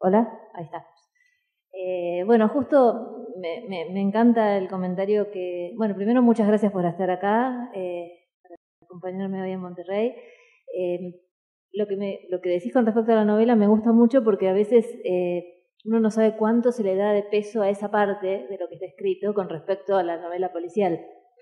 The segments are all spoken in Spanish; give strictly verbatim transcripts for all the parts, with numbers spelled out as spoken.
Hola, ahí está. Eh, bueno, justo me, me, me encanta el comentario que... Bueno, primero muchas gracias por estar acá, eh, por acompañarme hoy en Monterrey. Eh, lo, que me, lo que decís con respecto a la novela me gusta mucho porque a veces eh, uno no sabe cuánto se le da de peso a esa parte de lo que está escrito con respecto a la novela policial.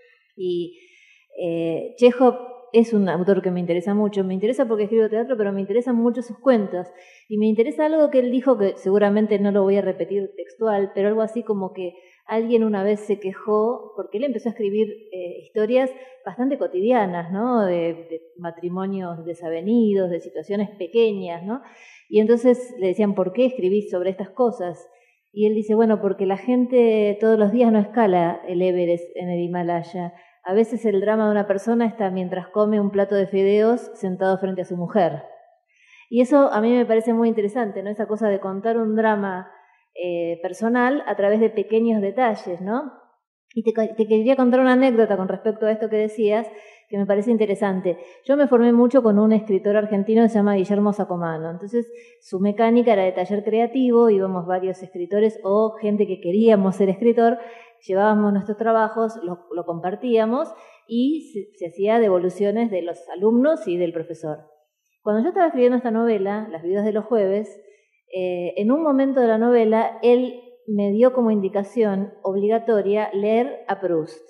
Y eh, Chekhov es un autor que me interesa mucho, me interesa porque escribo teatro, pero me interesan mucho sus cuentos, y me interesa algo que él dijo, que seguramente no lo voy a repetir textual, pero algo así como que alguien una vez se quejó, porque él empezó a escribir eh, historias bastante cotidianas, ¿no? De, de matrimonios desavenidos, de situaciones pequeñas, ¿no? Y entonces le decían, ¿por qué escribís sobre estas cosas? Y él dice, bueno, porque la gente todos los días no escala el Everest en el Himalaya. A veces el drama de una persona está mientras come un plato de fideos sentado frente a su mujer. Y eso a mí me parece muy interesante, ¿no? Esa cosa de contar un drama eh, personal a través de pequeños detalles, ¿no? Y te, te quería contar una anécdota con respecto a esto que decías, que me parece interesante. Yo me formé mucho con un escritor argentino que se llama Guillermo Sacomano. Entonces, su mecánica era de taller creativo, íbamos varios escritores o gente que queríamos ser escritor, llevábamos nuestros trabajos, lo, lo compartíamos y se, se hacía devoluciones de los alumnos y del profesor. Cuando yo estaba escribiendo esta novela, Las viudas de los jueves, eh, en un momento de la novela, él me dio como indicación obligatoria leer a Proust.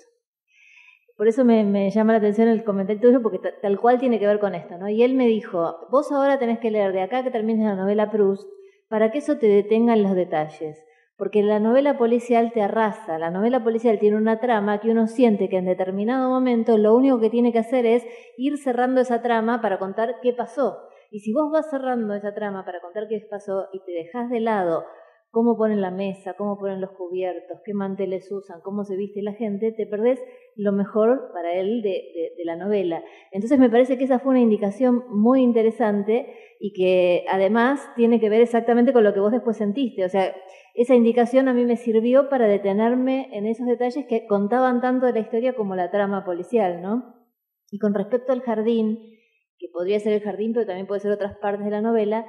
Por eso me, me llama la atención el comentario tuyo, porque tal cual tiene que ver con esto, ¿no? Y él me dijo, vos ahora tenés que leer de acá que termines la novela Proust, para que eso te detenga en los detalles. Porque la novela policial te arrasa, la novela policial tiene una trama que uno siente que en determinado momento lo único que tiene que hacer es ir cerrando esa trama para contar qué pasó. Y si vos vas cerrando esa trama para contar qué pasó y te dejás de lado cómo ponen la mesa, cómo ponen los cubiertos, qué manteles usan, cómo se viste la gente, te perdés lo mejor para él de, de, de la novela. Entonces me parece que esa fue una indicación muy interesante y que además tiene que ver exactamente con lo que vos después sentiste. O sea, esa indicación a mí me sirvió para detenerme en esos detalles que contaban tanto de la historia como la trama policial, ¿no? Y con respecto al jardín, que podría ser el jardín, pero también puede ser otras partes de la novela,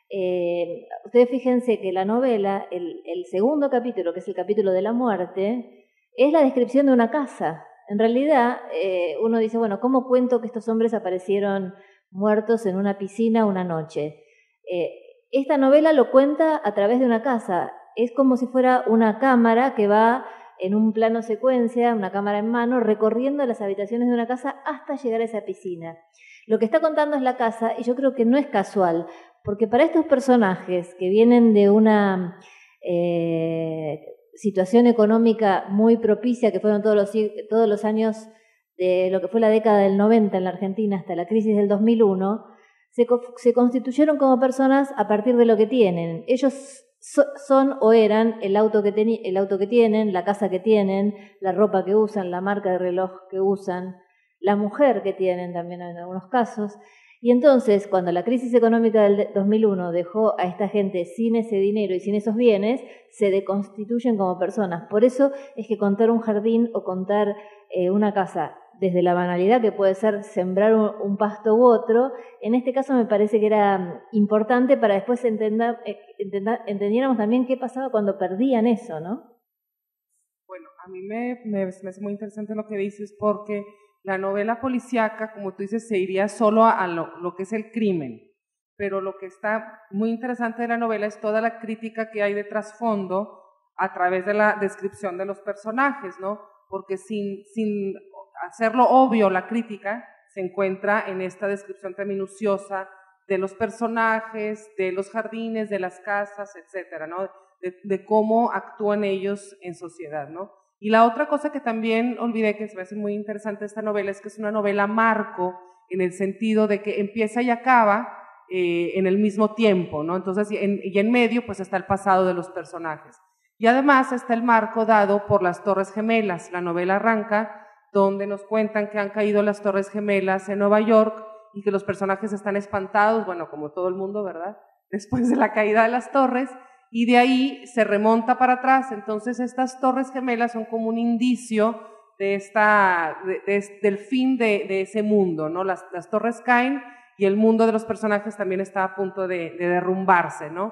eh, ustedes fíjense que la novela, el, el segundo capítulo, que es el capítulo de la muerte, es la descripción de una casa. En realidad, eh, uno dice, bueno, ¿cómo cuento que estos hombres aparecieron muertos en una piscina una noche? Eh, esta novela lo cuenta a través de una casa. Es como si fuera una cámara que va en un plano secuencia, una cámara en mano, recorriendo las habitaciones de una casa hasta llegar a esa piscina. Lo que está contando es la casa, y yo creo que no es casual, porque para estos personajes que vienen de una eh, situación económica muy propicia, que fueron todos los, todos los años de lo que fue la década del noventa en la Argentina hasta la crisis del dos mil uno, se, se constituyeron como personas a partir de lo que tienen. Ellos so, son o eran el auto, que teni, el auto que tienen, la casa que tienen, la ropa que usan, la marca de reloj que usan, la mujer que tienen también en algunos casos. Y entonces, cuando la crisis económica del dos mil uno dejó a esta gente sin ese dinero y sin esos bienes, se deconstituyen como personas. Por eso es que contar un jardín o contar eh, una casa, desde la banalidad que puede ser sembrar un, un pasto u otro, en este caso me parece que era importante para después entender, eh, entender, entendiéramos también qué pasaba cuando perdían eso, ¿no? Bueno, a mí me, me, me es muy interesante lo que dices, porque la novela policíaca, como tú dices, se iría solo a, a lo, lo que es el crimen, pero lo que está muy interesante de la novela es toda la crítica que hay de trasfondo a través de la descripción de los personajes, ¿no? Porque sin, sin hacerlo obvio la crítica, se encuentra en esta descripción tan minuciosa de los personajes, de los jardines, de las casas, etcétera, ¿no? De, de cómo actúan ellos en sociedad, ¿no? Y la otra cosa que también olvidé, que se me hace muy interesante esta novela, es que es una novela marco, en el sentido de que empieza y acaba eh, en el mismo tiempo, ¿no? Entonces, y en, y en medio, pues está el pasado de los personajes. Y además está el marco dado por las Torres Gemelas. La novela arranca donde nos cuentan que han caído las Torres Gemelas en Nueva York y que los personajes están espantados, bueno, como todo el mundo, ¿verdad? Después de la caída de las torres, y de ahí se remonta para atrás. Entonces estas Torres Gemelas son como un indicio de esta, de, de, del fin de, de ese mundo, ¿no? Las, las torres caen y el mundo de los personajes también está a punto de, de derrumbarse, ¿no?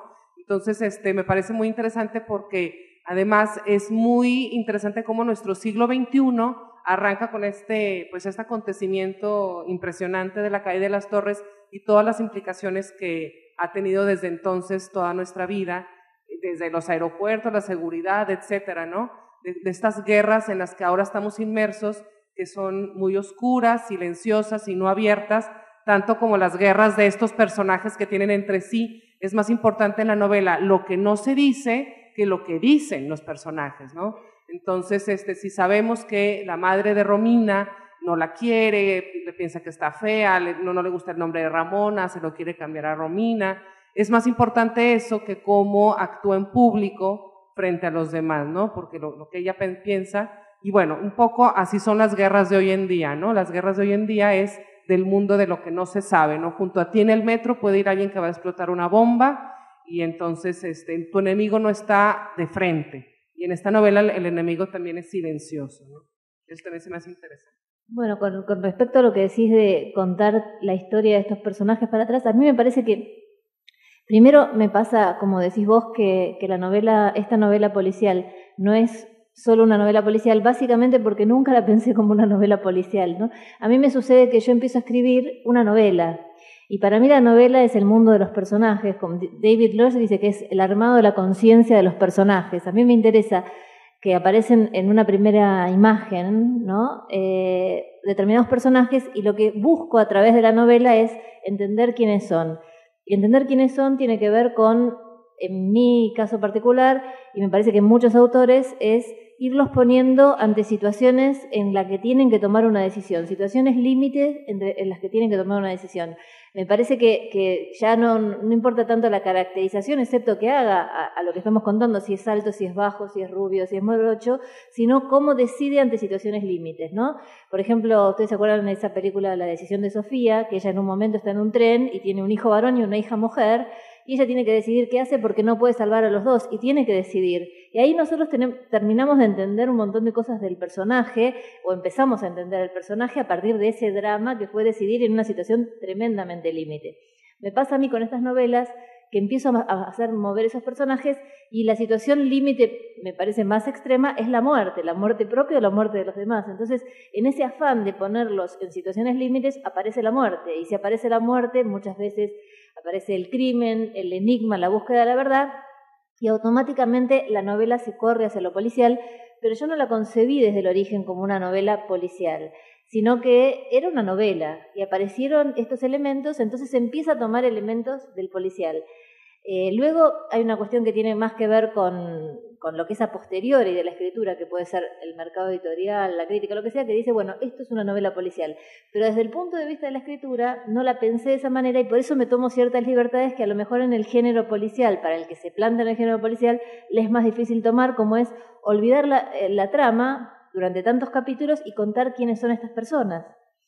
Entonces, este, me parece muy interesante porque además es muy interesante cómo nuestro siglo veintiuno arranca con este, pues este acontecimiento impresionante de la caída de las torres y todas las implicaciones que ha tenido desde entonces toda nuestra vida, desde los aeropuertos, la seguridad, etcétera, ¿no? De, de estas guerras en las que ahora estamos inmersos, que son muy oscuras, silenciosas y no abiertas, tanto como las guerras de estos personajes que tienen entre sí. Es más importante en la novela lo que no se dice que lo que dicen los personajes, ¿no? Entonces, este, si sabemos que la madre de Romina no la quiere, le piensa que está fea, le, no, no le gusta el nombre de Ramona, se lo quiere cambiar a Romina, es más importante eso que cómo actúa en público frente a los demás, ¿no? Porque lo, lo que ella piensa, y bueno, un poco así son las guerras de hoy en día, ¿no? Las guerras de hoy en día es del mundo de lo que no se sabe, ¿no? Junto a ti en el metro puede ir alguien que va a explotar una bomba y entonces este, tu enemigo no está de frente. Y en esta novela el, el enemigo también es silencioso, ¿no? Eso también se me hace interesante. Bueno, con, con respecto a lo que decís de contar la historia de estos personajes para atrás, a mí me parece que primero me pasa, como decís vos, que, que la novela, esta novela policial no es solo una novela policial, básicamente porque nunca la pensé como una novela policial, ¿no? A mí me sucede que yo empiezo a escribir una novela, y para mí la novela es el mundo de los personajes, como David Lodge dice que es el armado de la conciencia de los personajes. A mí me interesa que aparecen en una primera imagen, ¿no? Eh, determinados personajes, y lo que busco a través de la novela es entender quiénes son. Y entender quiénes son tiene que ver con, en mi caso particular, y me parece que en muchos autores, es irlos poniendo ante situaciones en las que tienen que tomar una decisión, situaciones límites en las que tienen que tomar una decisión. Me parece que, que ya no, no importa tanto la caracterización, excepto que haga a, a lo que estamos contando, si es alto, si es bajo, si es rubio, si es morocho, sino cómo decide ante situaciones límites, ¿no? Por ejemplo, ustedes se acuerdan de esa película La decisión de Sofía, que ella en un momento está en un tren y tiene un hijo varón y una hija mujer, y ella tiene que decidir qué hace porque no puede salvar a los dos, y tiene que decidir. Y ahí nosotros tenemos, terminamos de entender un montón de cosas del personaje, o empezamos a entender el personaje a partir de ese drama que fue decidir en una situación tremendamente límite. Me pasa a mí con estas novelas que empiezo a hacer mover esos personajes, y la situación límite, me parece más extrema, es la muerte, la muerte propia o la muerte de los demás. Entonces, en ese afán de ponerlos en situaciones límites, aparece la muerte, y si aparece la muerte, muchas veces aparece el crimen, el enigma, la búsqueda de la verdad, y automáticamente la novela se corre hacia lo policial, pero yo no la concebí desde el origen como una novela policial, sino que era una novela, y aparecieron estos elementos, entonces empieza a tomar elementos del policial. Eh, luego hay una cuestión que tiene más que ver con, con lo que es a posteriori de la escritura, que puede ser el mercado editorial, la crítica, lo que sea, que dice, bueno, esto es una novela policial. Pero desde el punto de vista de la escritura no la pensé de esa manera, y por eso me tomo ciertas libertades que a lo mejor en el género policial, para el que se planta en el género policial, le es más difícil tomar, como es olvidar la, la trama durante tantos capítulos y contar quiénes son estas personas.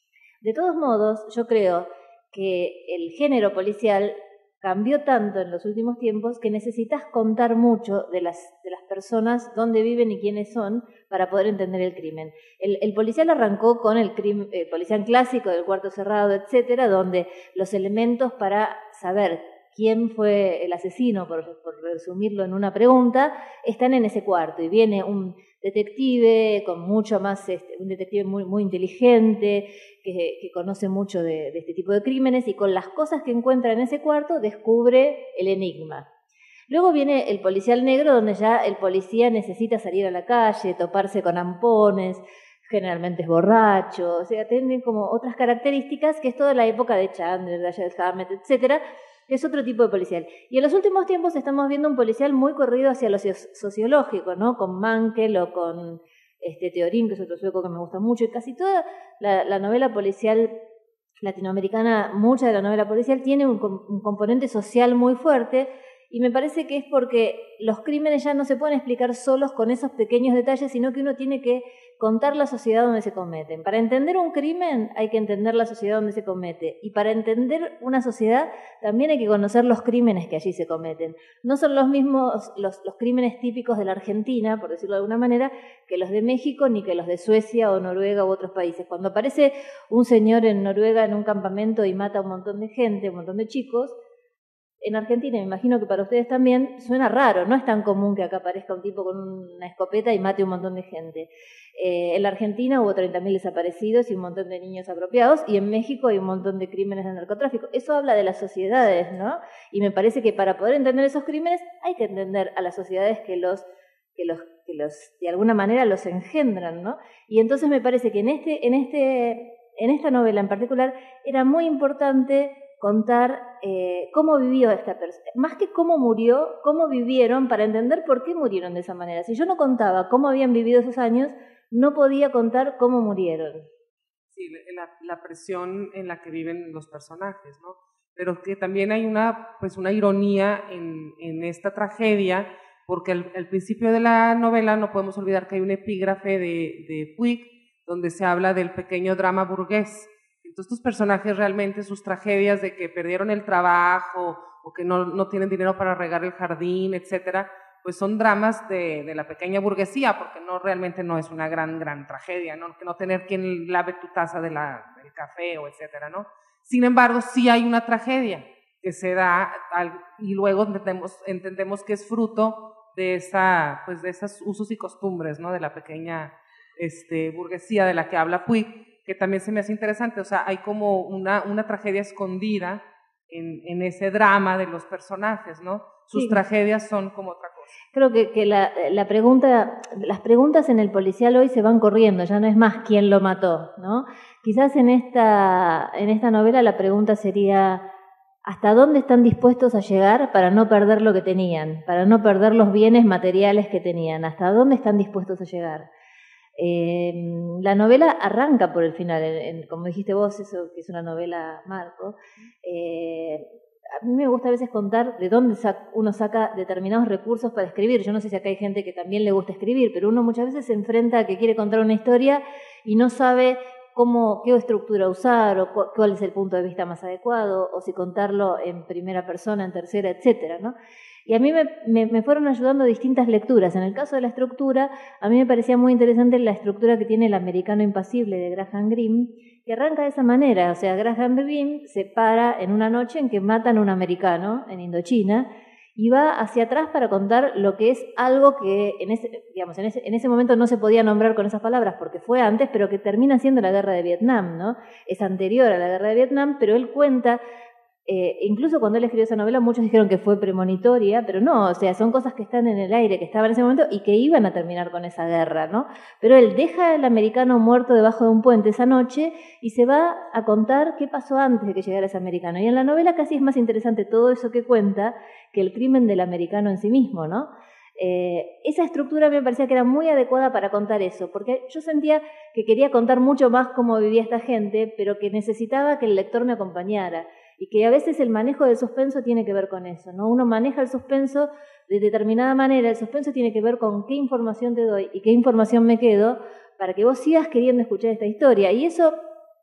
De todos modos, yo creo que el género policial cambió tanto en los últimos tiempos que necesitas contar mucho de las, de las personas, dónde viven y quiénes son, para poder entender el crimen. El, el policial arrancó con el, crimen, el policial clásico del cuarto cerrado, etcétera, donde los elementos para saber quién fue el asesino, por, por resumirlo en una pregunta, están en ese cuarto, y viene un detective con mucho más, este, un detective muy, muy inteligente, que, que conoce mucho de, de este tipo de crímenes, y con las cosas que encuentra en ese cuarto descubre el enigma. Luego viene el policial negro, donde ya el policía necesita salir a la calle, toparse con ampones, generalmente es borracho, o sea, tiene como otras características, que es toda la época de Chandler, de Dashiell Hammett, etcétera, que es otro tipo de policial. Y en los últimos tiempos estamos viendo un policial muy corrido hacia lo sociológico, ¿no? Con Mankell o con este Theorin, que es otro sueco que me gusta mucho, y casi toda la, la novela policial latinoamericana, mucha de la novela policial tiene un, un componente social muy fuerte, y me parece que es porque los crímenes ya no se pueden explicar solos con esos pequeños detalles, sino que uno tiene que contar la sociedad donde se cometen. Para entender un crimen hay que entender la sociedad donde se comete, y para entender una sociedad también hay que conocer los crímenes que allí se cometen. No son los mismos los, los crímenes típicos de la Argentina, por decirlo de alguna manera, que los de México, ni que los de Suecia o Noruega u otros países. Cuando aparece un señor en Noruega en un campamento y mata a un montón de gente, un montón de chicos, en Argentina, me imagino que para ustedes también, suena raro, no es tan común que acá aparezca un tipo con una escopeta y mate un montón de gente. Eh, en la Argentina hubo treinta mil desaparecidos y un montón de niños apropiados, y en México hay un montón de crímenes de narcotráfico. Eso habla de las sociedades, ¿no? Y me parece que para poder entender esos crímenes hay que entender a las sociedades que los, que los, que los de alguna manera los engendran, ¿no? Y entonces me parece que en, este, en, este, en esta novela en particular era muy importante contar eh, cómo vivió esta persona, más que cómo murió, cómo vivieron, para entender por qué murieron de esa manera. Si yo no contaba cómo habían vivido esos años, no podía contar cómo murieron. Sí, la, la presión en la que viven los personajes, ¿no? Pero que también hay una, pues una ironía en, en esta tragedia, porque al, al principio de la novela no podemos olvidar que hay un epígrafe de, de Puig, donde se habla del pequeño drama burgués. Entonces, estos personajes realmente, sus tragedias de que perdieron el trabajo o que no, no tienen dinero para regar el jardín, etcétera, pues son dramas de, de la pequeña burguesía, porque no realmente no es una gran, gran tragedia, ¿no? Que no tener quien lave tu taza de la, del café o etcétera, ¿no? Sin embargo, sí hay una tragedia que se da al, y luego entendemos, entendemos que es fruto de, esa, pues de esos usos y costumbres, ¿no? De la pequeña este, burguesía de la que habla Puig, que también se me hace interesante. O sea, hay como una, una tragedia escondida en, en ese drama de los personajes, ¿no? Sus sí. tragedias son como otra cosa. Creo que, que la, la pregunta, las preguntas en el policial hoy se van corriendo, ya no es más quién lo mató, ¿no? Quizás en esta, en esta novela la pregunta sería ¿hasta dónde están dispuestos a llegar para no perder lo que tenían, para no perder los bienes materiales que tenían? ¿Hasta dónde están dispuestos a llegar? Eh, la novela arranca por el final, en, en, como dijiste vos, eso que es una novela marco. Eh, a mí me gusta a veces contar de dónde sac, uno saca determinados recursos para escribir. Yo no sé si acá hay gente que también le gusta escribir, pero uno muchas veces se enfrenta a que quiere contar una historia y no sabe cómo, qué estructura usar o cu cuál es el punto de vista más adecuado, o si contarlo en primera persona, en tercera, etcétera, ¿no? Y a mí me, me, me fueron ayudando distintas lecturas. En el caso de la estructura, a mí me parecía muy interesante la estructura que tiene El americano impasible de Graham Greene, que arranca de esa manera. O sea, Graham Greene se para en una noche en que matan a un americano en Indochina y va hacia atrás para contar lo que es algo que en ese, digamos, en ese, en ese momento no se podía nombrar con esas palabras porque fue antes, pero que termina siendo la guerra de Vietnam, ¿no? Es anterior a la guerra de Vietnam, pero él cuenta... Eh, incluso cuando él escribió esa novela muchos dijeron que fue premonitoria, pero no, o sea, son cosas que están en el aire, que estaban en ese momento y que iban a terminar con esa guerra, ¿no? Pero él deja al americano muerto debajo de un puente esa noche y se va a contar qué pasó antes de que llegara ese americano. Y en la novela casi es más interesante todo eso que cuenta que el crimen del americano en sí mismo, ¿no? Eh, esa estructura me parecía que era muy adecuada para contar eso, porque yo sentía que quería contar mucho más cómo vivía esta gente, pero que necesitaba que el lector me acompañara. Y que a veces el manejo del suspenso tiene que ver con eso, ¿no? Uno maneja el suspenso de determinada manera, el suspenso tiene que ver con qué información te doy y qué información me quedo para que vos sigas queriendo escuchar esta historia. Y eso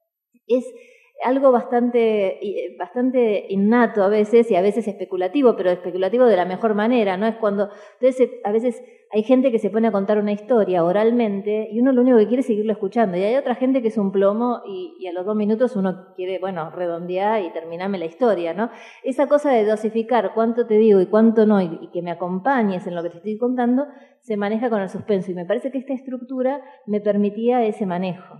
es algo bastante, bastante innato a veces y a veces especulativo, pero especulativo de la mejor manera, ¿no? Es cuando, entonces a veces hay gente que se pone a contar una historia oralmente y uno lo único que quiere es seguirlo escuchando, y hay otra gente que es un plomo y, y a los dos minutos uno quiere, bueno, redondear y terminarme la historia, ¿no? Esa cosa de dosificar cuánto te digo y cuánto no, y, y que me acompañes en lo que te estoy contando, se maneja con el suspenso, y me parece que esta estructura me permitía ese manejo.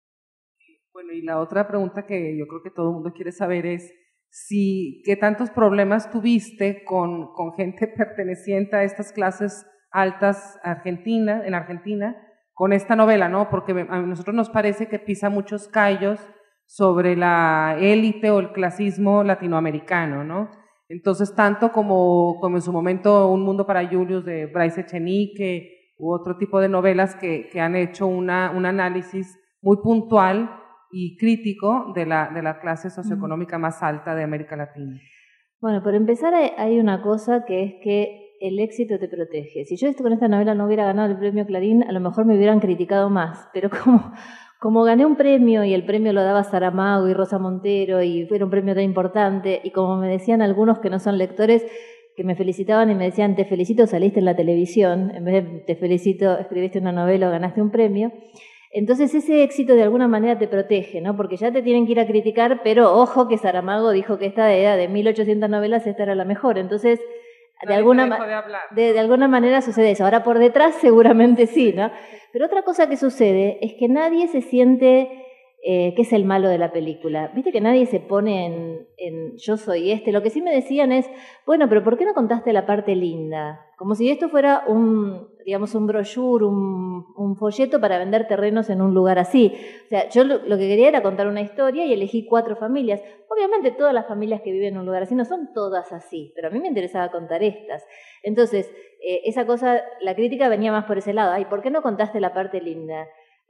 Bueno, y la otra pregunta que yo creo que todo el mundo quiere saber es si, ¿qué tantos problemas tuviste con, con gente perteneciente a estas clases altas Argentina, en Argentina con esta novela, ¿no? Porque a nosotros nos parece que pisa muchos callos sobre la élite o el clasismo latinoamericano, ¿no? Entonces, tanto como, como en su momento Un mundo para Julius de Bryce Echenique u otro tipo de novelas que, que han hecho una, un análisis muy puntual y crítico de la, de la clase socioeconómica más alta de América Latina. Bueno, por empezar hay una cosa que es que el éxito te protege. Si yo con esta novela no hubiera ganado el premio Clarín, a lo mejor me hubieran criticado más, pero como, como gané un premio y el premio lo daba Saramago y Rosa Montero y era un premio tan importante, y como me decían algunos que no son lectores, que me felicitaban y me decían, te felicito, saliste en la televisión, en vez de te felicito, escribiste una novela o ganaste un premio, Entonces ese éxito de alguna manera te protege, ¿no? Porque ya te tienen que ir a criticar, pero ojo que Saramago dijo que esta era de mil ochocientas novelas, esta era la mejor. Entonces, de alguna, de, de, de alguna manera sucede eso. Ahora por detrás seguramente sí, ¿no? Pero otra cosa que sucede es que nadie se siente eh, que es el malo de la película. Viste que nadie se pone en, en yo soy este. Lo que sí me decían es, bueno, pero ¿por qué no contaste la parte linda? Como si esto fuera un, digamos, un brochure, un, un folleto para vender terrenos en un lugar así. O sea, yo lo, lo que quería era contar una historia y elegí cuatro familias. Obviamente todas las familias que viven en un lugar así no son todas así, pero a mí me interesaba contar estas. Entonces, eh, esa cosa, la crítica venía más por ese lado. Ay, ¿por qué no contaste la parte linda?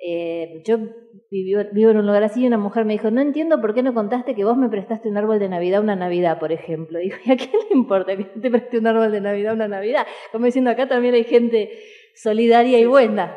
Eh, yo vivo, vivo en un lugar así y una mujer me dijo, no entiendo por qué no contaste que vos me prestaste un árbol de Navidad una Navidad, por ejemplo. Y digo, ¿y a quién le importa que te preste un árbol de Navidad una Navidad? Como diciendo, acá también hay gente solidaria y buena.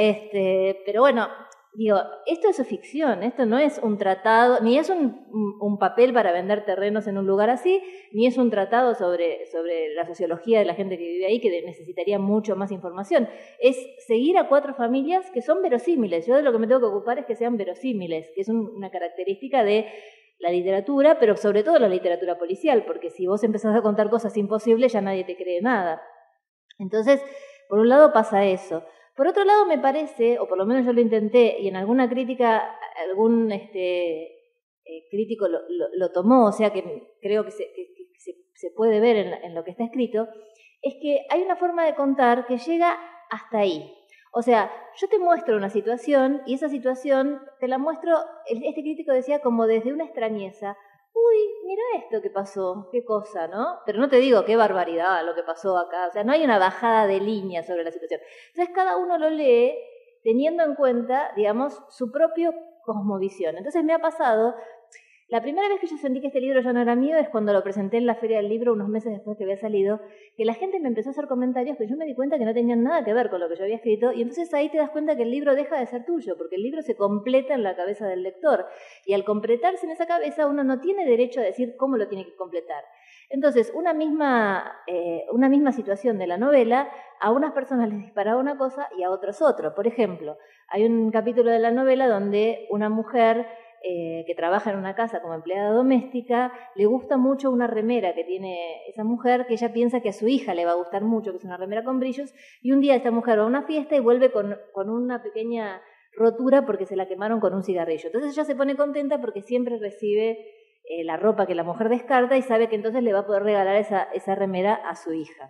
Este, pero bueno, digo, esto es ficción, esto no es un tratado, ni es un, un, un papel para vender terrenos en un lugar así, ni es un tratado sobre, sobre la sociología de la gente que vive ahí, que necesitaría mucho más información. Es seguir a cuatro familias que son verosímiles. Yo de lo que me tengo que ocupar es que sean verosímiles, que es un, una característica de la literatura, pero sobre todo la literatura policial, porque si vos empezás a contar cosas imposibles ya nadie te cree nada. Entonces, por un lado pasa eso. Por otro lado, me parece, o por lo menos yo lo intenté, y en alguna crítica, algún este, eh, crítico lo, lo, lo tomó, o sea que creo que se, que, que se, se puede ver en, en lo que está escrito, es que hay una forma de contar que llega hasta ahí. O sea, yo te muestro una situación, y esa situación te la muestro, este crítico decía, como desde una extrañeza. Uy, mira esto que pasó, qué cosa, ¿no? Pero no te digo qué barbaridad lo que pasó acá, o sea, no hay una bajada de línea sobre la situación. Entonces cada uno lo lee teniendo en cuenta, digamos, su propio cosmovisión. Entonces me ha pasado, la primera vez que yo sentí que este libro ya no era mío es cuando lo presenté en la Feria del Libro, unos meses después que había salido, que la gente me empezó a hacer comentarios que yo me di cuenta que no tenían nada que ver con lo que yo había escrito, y entonces ahí te das cuenta que el libro deja de ser tuyo, porque el libro se completa en la cabeza del lector, y al completarse en esa cabeza uno no tiene derecho a decir cómo lo tiene que completar. Entonces, una misma, eh, una misma situación de la novela, a unas personas les disparaba una cosa y a otros otro. Por ejemplo, hay un capítulo de la novela donde una mujer Eh, que trabaja en una casa como empleada doméstica, le gusta mucho una remera que tiene esa mujer, que ella piensa que a su hija le va a gustar mucho, que es una remera con brillos, y un día esta mujer va a una fiesta y vuelve con, con una pequeña rotura porque se la quemaron con un cigarrillo. Entonces ella se pone contenta porque siempre recibe eh, la ropa que la mujer descarta y sabe que entonces le va a poder regalar esa, esa remera a su hija.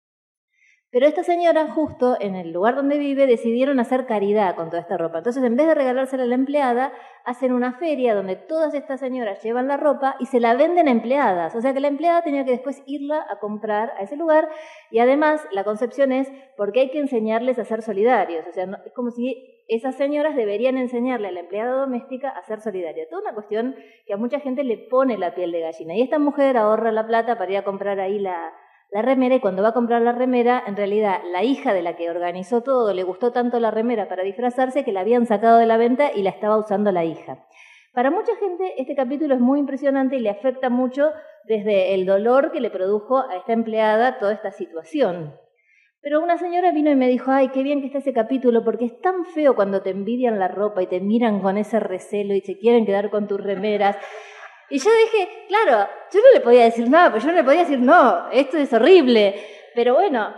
Pero esta señora, justo en el lugar donde vive, decidieron hacer caridad con toda esta ropa. Entonces, en vez de regalársela a la empleada, hacen una feria donde todas estas señoras llevan la ropa y se la venden a empleadas. O sea que la empleada tenía que después irla a comprar a ese lugar, y además la concepción es porque hay que enseñarles a ser solidarios. O sea, no, es como si esas señoras deberían enseñarle a la empleada doméstica a ser solidaria. Toda una cuestión que a mucha gente le pone la piel de gallina. Y esta mujer ahorra la plata para ir a comprar ahí la... la remera, y cuando va a comprar la remera, en realidad la hija de la que organizó todo le gustó tanto la remera para disfrazarse que la habían sacado de la venta y la estaba usando la hija. Para mucha gente este capítulo es muy impresionante y le afecta mucho desde el dolor que le produjo a esta empleada toda esta situación. Pero una señora vino y me dijo, ay, qué bien que está ese capítulo, porque es tan feo cuando te envidian la ropa y te miran con ese recelo y se quieren quedar con tus remeras. Y yo dije, claro, yo no le podía decir nada, pero yo no le podía decir, no, esto es horrible. Pero bueno,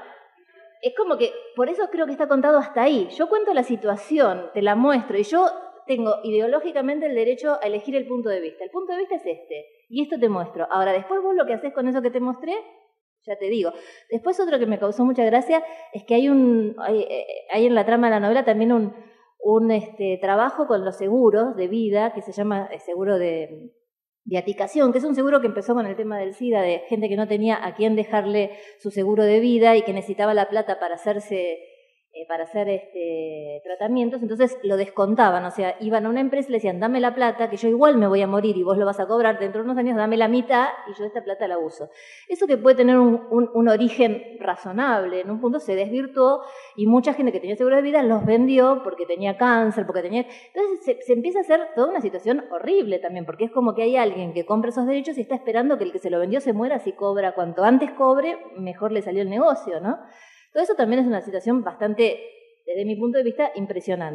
es como que, por eso creo que está contado hasta ahí. Yo cuento la situación, te la muestro, y yo tengo ideológicamente el derecho a elegir el punto de vista. El punto de vista es este, y esto te muestro. Ahora, después vos lo que haces con eso que te mostré, ya te digo. Después otro que me causó mucha gracia es que hay un hay, hay en la trama de la novela también un, un este, trabajo con los seguros de vida, que se llama seguro de... viaticación, que es un seguro que empezó con el tema del SIDA, de gente que no tenía a quién dejarle su seguro de vida y que necesitaba la plata para hacerse, eh, para hacer este, tratamientos, entonces lo descontaban, o sea, iban a una empresa y le decían, dame la plata, que yo igual me voy a morir y vos lo vas a cobrar dentro de unos años, dame la mitad y yo esta plata la uso. Eso que puede tener un, un, un origen razonable, en un punto se desvirtuó y mucha gente que tenía seguro de vida los vendió porque tenía cáncer, porque tenía... Entonces se, se empieza a hacer toda una situación horrible también, porque es como que hay alguien que compra esos derechos y está esperando que el que se lo vendió se muera, si cobra, cuanto antes cobre, mejor le salió el negocio, ¿no? Todo eso también es una situación bastante, desde mi punto de vista, impresionante.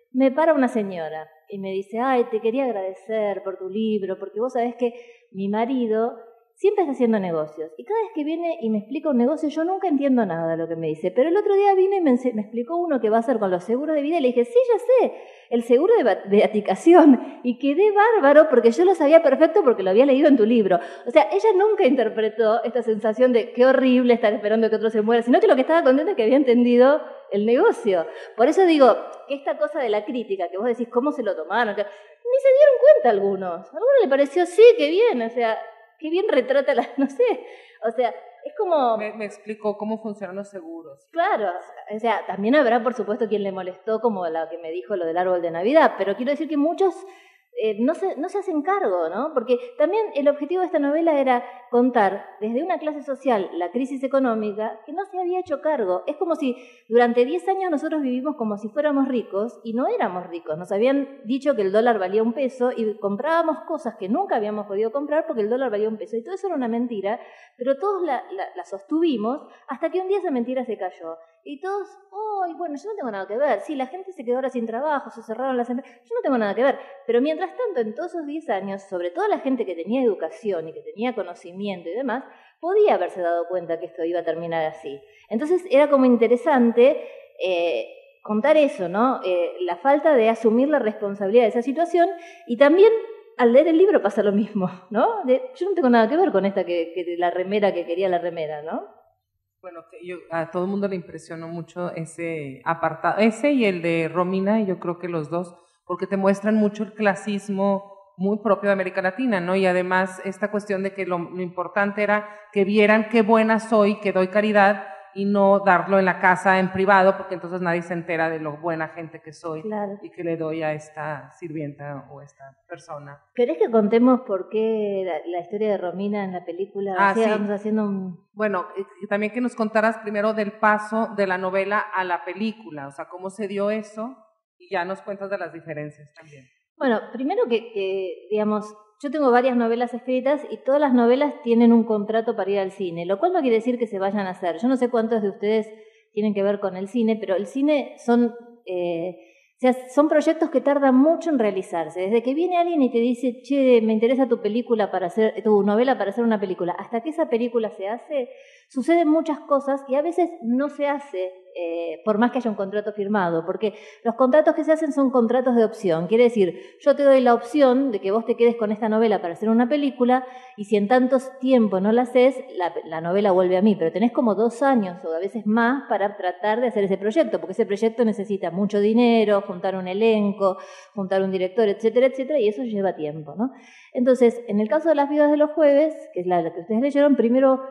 me para una señora y me dice, ay, te quería agradecer por tu libro, porque vos sabés que mi marido siempre está haciendo negocios. Y cada vez que viene y me explica un negocio, yo nunca entiendo nada de lo que me dice. Pero el otro día vino y me, me explicó uno que va a hacer con los seguros de vida. Y le dije, sí, ya sé, el seguro de beatificación. Y quedé bárbaro porque yo lo sabía perfecto porque lo había leído en tu libro. O sea, ella nunca interpretó esta sensación de qué horrible estar esperando que otro se muera, sino que lo que estaba contenta es que había entendido el negocio. Por eso digo que esta cosa de la crítica, que vos decís cómo se lo tomaron, que ni se dieron cuenta algunos. A algunos le pareció, sí, qué bien, o sea, qué bien retrata la, no sé, o sea, es como... Me, me explicó cómo funcionan los seguros. Claro, o sea, también habrá, por supuesto, quien le molestó, como la que me dijo lo del árbol de Navidad, pero quiero decir que muchos eh, no, se, no se hacen cargo, ¿no? Porque también el objetivo de esta novela era contar desde una clase social la crisis económica que no se había hecho cargo. Es como si durante diez años nosotros vivimos como si fuéramos ricos y no éramos ricos. Nos habían dicho que el dólar valía un peso y comprábamos cosas que nunca habíamos podido comprar porque el dólar valía un peso. Y todo eso era una mentira, pero todos la, la, la sostuvimos hasta que un día esa mentira se cayó. Y todos, oh, bueno, yo no tengo nada que ver. Sí, la gente se quedó ahora sin trabajo, se cerraron las empresas. Yo no tengo nada que ver. Pero mientras tanto, en todos esos diez años, sobre todo la gente que tenía educación y que tenía conocimiento y demás, podía haberse dado cuenta que esto iba a terminar así. Entonces era como interesante eh, contar eso, ¿no? Eh, la falta de asumir la responsabilidad de esa situación y también al leer el libro pasa lo mismo, ¿no? De, yo no tengo nada que ver con esta que, que la remera que quería la remera, ¿no? Bueno, que yo, a todo el mundo le impresionó mucho ese apartado, ese y el de Romina, y yo creo que los dos, porque te muestran mucho el clasismo muy propio de América Latina, ¿no? Y además esta cuestión de que lo, lo importante era que vieran qué buena soy, que doy caridad, y no darlo en la casa, en privado, porque entonces nadie se entera de lo buena gente que soy, claro, y que le doy a esta sirvienta o a esta persona. ¿Querés que contemos por qué la, la historia de Romina en la película? Ah, o sea, sí. Vamos haciendo un... Bueno, y también que nos contaras primero del paso de la novela a la película, o sea, cómo se dio eso, y ya nos cuentas de las diferencias también. Bueno, primero que, que digamos... Yo tengo varias novelas escritas y todas las novelas tienen un contrato para ir al cine, lo cual no quiere decir que se vayan a hacer. Yo no sé cuántos de ustedes tienen que ver con el cine, pero el cine son, eh, o sea, son proyectos que tardan mucho en realizarse. Desde que viene alguien y te dice, che, me interesa tu película para hacer, tu novela para hacer una película, hasta que esa película se hace, suceden muchas cosas y a veces no se hace eh, por más que haya un contrato firmado, porque los contratos que se hacen son contratos de opción. Quiere decir, yo te doy la opción de que vos te quedes con esta novela para hacer una película y si en tanto tiempo no la haces, la, la novela vuelve a mí, pero tenés como dos años o a veces más para tratar de hacer ese proyecto, porque ese proyecto necesita mucho dinero, juntar un elenco, juntar un director, etcétera, etcétera, y eso lleva tiempo, ¿no? Entonces, en el caso de Las Viudas de los Jueves, que es la, la que ustedes leyeron, primero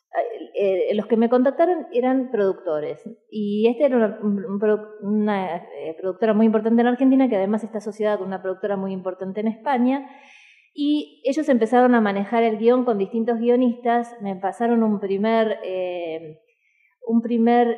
Eh, los que me contactaron eran productores y esta era una, una, una eh, productora muy importante en Argentina que además está asociada con una productora muy importante en España y ellos empezaron a manejar el guión con distintos guionistas, me pasaron un primer eh, un primer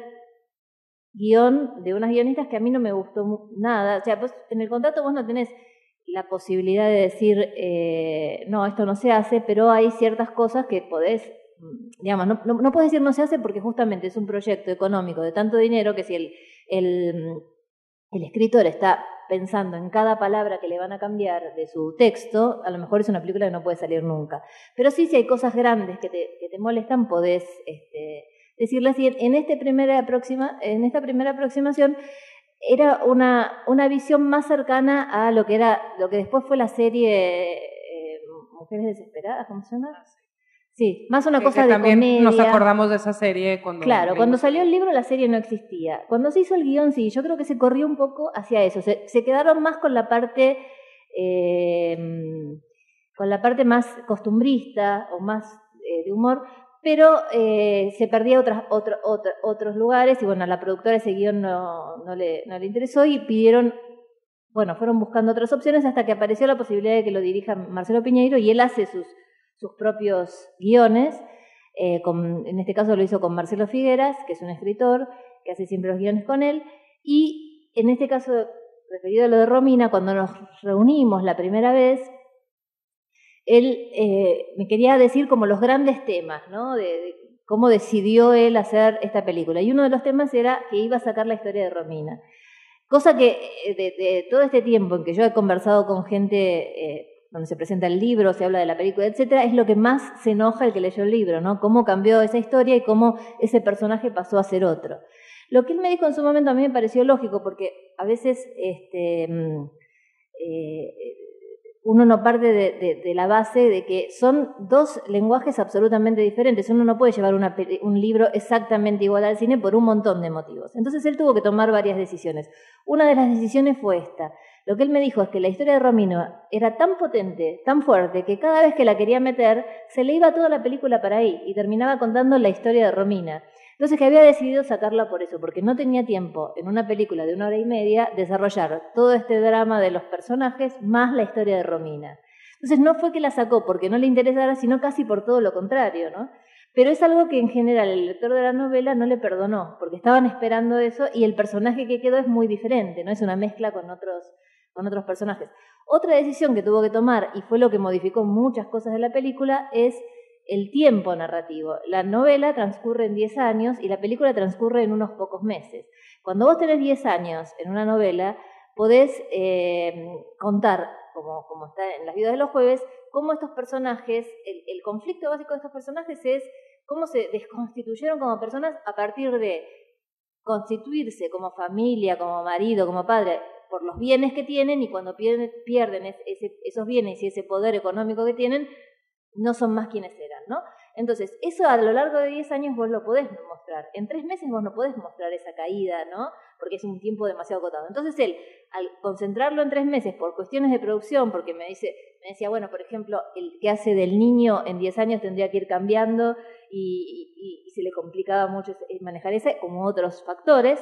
guión de unas guionistas que a mí no me gustó nada, o sea, pues en el contrato vos no tenés la posibilidad de decir eh, no, esto no se hace, pero hay ciertas cosas que podés digamos, no, no, no puedes decir no se hace porque justamente es un proyecto económico de tanto dinero que si el, el, el escritor está pensando en cada palabra que le van a cambiar de su texto, a lo mejor es una película que no puede salir nunca. Pero sí, si hay cosas grandes que te, que te molestan, podés este, decirlas. Y en, este primera aproxima, en esta primera aproximación era una, una visión más cercana a lo que, era, lo que después fue la serie eh, Mujeres Desesperadas, ¿cómo se llama? Sí, más una que, cosa que de también comedia. Nos acordamos de esa serie cuando... Claro, cuando salió el libro la serie no existía. Cuando se hizo el guión, sí, yo creo que se corrió un poco hacia eso. Se, se quedaron más con la parte eh, con la parte más costumbrista o más eh, de humor, pero eh, se perdía otras, otro, otro, otros lugares y bueno, a la productora ese guión no, no, le, no le interesó y pidieron, bueno, fueron buscando otras opciones hasta que apareció la posibilidad de que lo dirija Marcelo Piñeiro y él hace sus... sus propios guiones, eh, con, en este caso lo hizo con Marcelo Figueras, que es un escritor, que hace siempre los guiones con él, y en este caso, referido a lo de Romina, cuando nos reunimos la primera vez, él eh, me quería decir como los grandes temas, ¿no? De, de cómo decidió él hacer esta película, y uno de los temas era que iba a sacar la historia de Romina. Cosa que de, de todo este tiempo en que yo he conversado con gente eh, donde se presenta el libro, se habla de la película, etcétera, es lo que más se enoja el que leyó el libro, ¿no? Cómo cambió esa historia y cómo ese personaje pasó a ser otro. Lo que él me dijo en su momento a mí me pareció lógico, porque a veces este, eh, uno no parte de, de, de la base de que son dos lenguajes absolutamente diferentes. Uno no puede llevar una, un libro exactamente igual al cine por un montón de motivos. Entonces él tuvo que tomar varias decisiones. Una de las decisiones fue esta. Lo que él me dijo es que la historia de Romino era tan potente, tan fuerte, que cada vez que la quería meter, se le iba toda la película para ahí y terminaba contando la historia de Romina. Entonces que había decidido sacarla por eso, porque no tenía tiempo en una película de una hora y media desarrollar todo este drama de los personajes más la historia de Romina. Entonces no fue que la sacó porque no le interesara, sino casi por todo lo contrario, ¿no? Pero es algo que en general el lector de la novela no le perdonó, porque estaban esperando eso y el personaje que quedó es muy diferente, ¿no? Es una mezcla con otros, con otros personajes. Otra decisión que tuvo que tomar, y fue lo que modificó muchas cosas de la película, es el tiempo narrativo. La novela transcurre en diez años y la película transcurre en unos pocos meses. Cuando vos tenés diez años en una novela, podés eh, contar, como, como está en Las vidas de los jueves, cómo estos personajes, el, el conflicto básico de estos personajes es cómo se desconstituyeron como personas a partir de constituirse como familia, como marido, como padre, por los bienes que tienen, y cuando pierden, pierden ese, esos bienes y ese poder económico que tienen, no son más quienes eran, ¿no? Entonces, eso a lo largo de diez años vos lo podés mostrar. En tres meses vos no podés mostrar esa caída, ¿no? Porque es un tiempo demasiado acotado. Entonces él, al concentrarlo en tres meses por cuestiones de producción, porque me dice, me decía, bueno, por ejemplo, el que hace del niño en diez años tendría que ir cambiando y, y, y se le complicaba mucho manejar ese, como otros factores,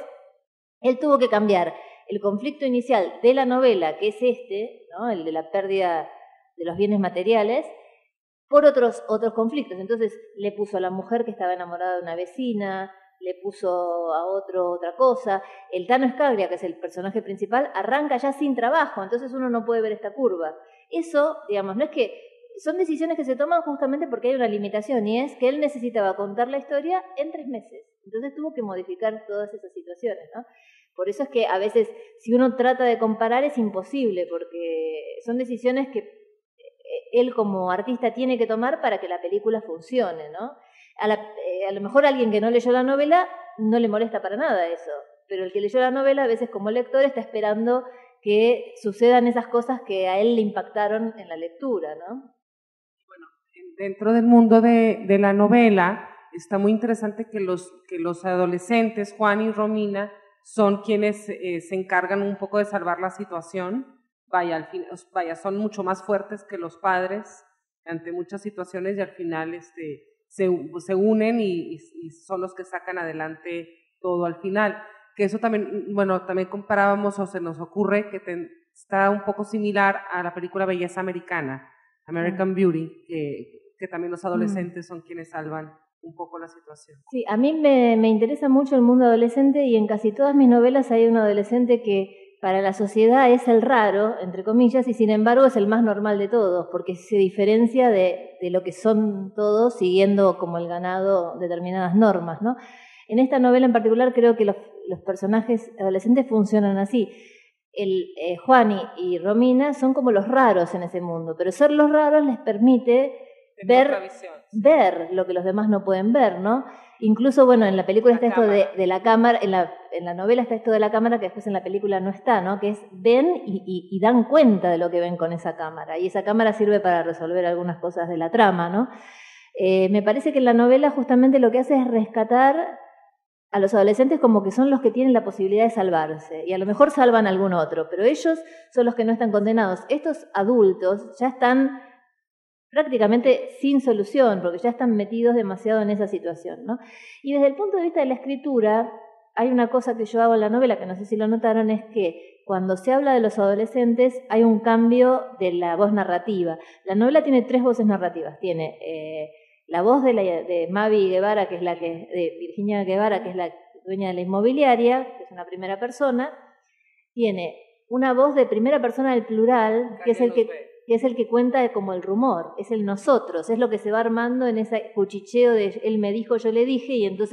él tuvo que cambiar el conflicto inicial de la novela, que es este, ¿no? El de la pérdida de los bienes materiales, por otros, otros conflictos. Entonces le puso a la mujer que estaba enamorada de una vecina, le puso a otro otra cosa. El Tano Escaglia, que es el personaje principal, arranca ya sin trabajo, entonces uno no puede ver esta curva. Eso, digamos, no es que... Son decisiones que se toman justamente porque hay una limitación, y es que él necesitaba contar la historia en tres meses. Entonces tuvo que modificar todas esas situaciones, ¿no? Por eso es que a veces, si uno trata de comparar, es imposible, porque son decisiones que él como artista tiene que tomar para que la película funcione, ¿no? A, la, eh, a lo mejor a alguien que no leyó la novela no le molesta para nada eso, pero el que leyó la novela a veces como lector está esperando que sucedan esas cosas que a él le impactaron en la lectura, ¿no? Bueno, dentro del mundo de, de la novela está muy interesante que los, que los adolescentes, Juan y Romina, son quienes eh, se encargan un poco de salvar la situación. Vaya, al fin, vaya, son mucho más fuertes que los padres ante muchas situaciones, y al final este, se, se unen y, y son los que sacan adelante todo al final. Que eso también, bueno, también comparábamos, o se nos ocurre que ten, está un poco similar a la película Belleza Americana, American mm. Beauty, que, que también los adolescentes mm. son quienes salvan un poco la situación. Sí, a mí me, me interesa mucho el mundo adolescente, y en casi todas mis novelas hay un adolescente que para la sociedad es el raro, entre comillas, y sin embargo es el más normal de todos, porque se diferencia de, de lo que son todos, siguiendo como el ganado determinadas normas, ¿no? En esta novela en particular creo que los, los personajes adolescentes funcionan así. El, eh, Juan y, y Romina son como los raros en ese mundo, pero ser los raros les permite ver, ver lo que los demás no pueden ver, ¿no? Incluso, bueno, en la película la está cámara. esto de, de la cámara, en la, en la novela está esto de la cámara que después en la película no está, ¿no? Que es ven y, y, y dan cuenta de lo que ven con esa cámara, y esa cámara sirve para resolver algunas cosas de la trama, ¿no? Eh, me parece que en la novela justamente lo que hace es rescatar a los adolescentes como que son los que tienen la posibilidad de salvarse, y a lo mejor salvan a algún otro, pero ellos son los que no están condenados. Estos adultos ya están prácticamente sin solución, porque ya están metidos demasiado en esa situación, ¿no? Y desde el punto de vista de la escritura, hay una cosa que yo hago en la novela, que no sé si lo notaron, es que cuando se habla de los adolescentes hay un cambio de la voz narrativa. La novela tiene tres voces narrativas. Tiene eh, la voz de, la, de Mavi Guevara, que es la que de Virginia Guevara, que es la dueña de la inmobiliaria, que es una primera persona. Tiene una voz de primera persona del plural, que es el que... que es el que cuenta como el rumor, es el nosotros, es lo que se va armando en ese cuchicheo de él me dijo, yo le dije, y entonces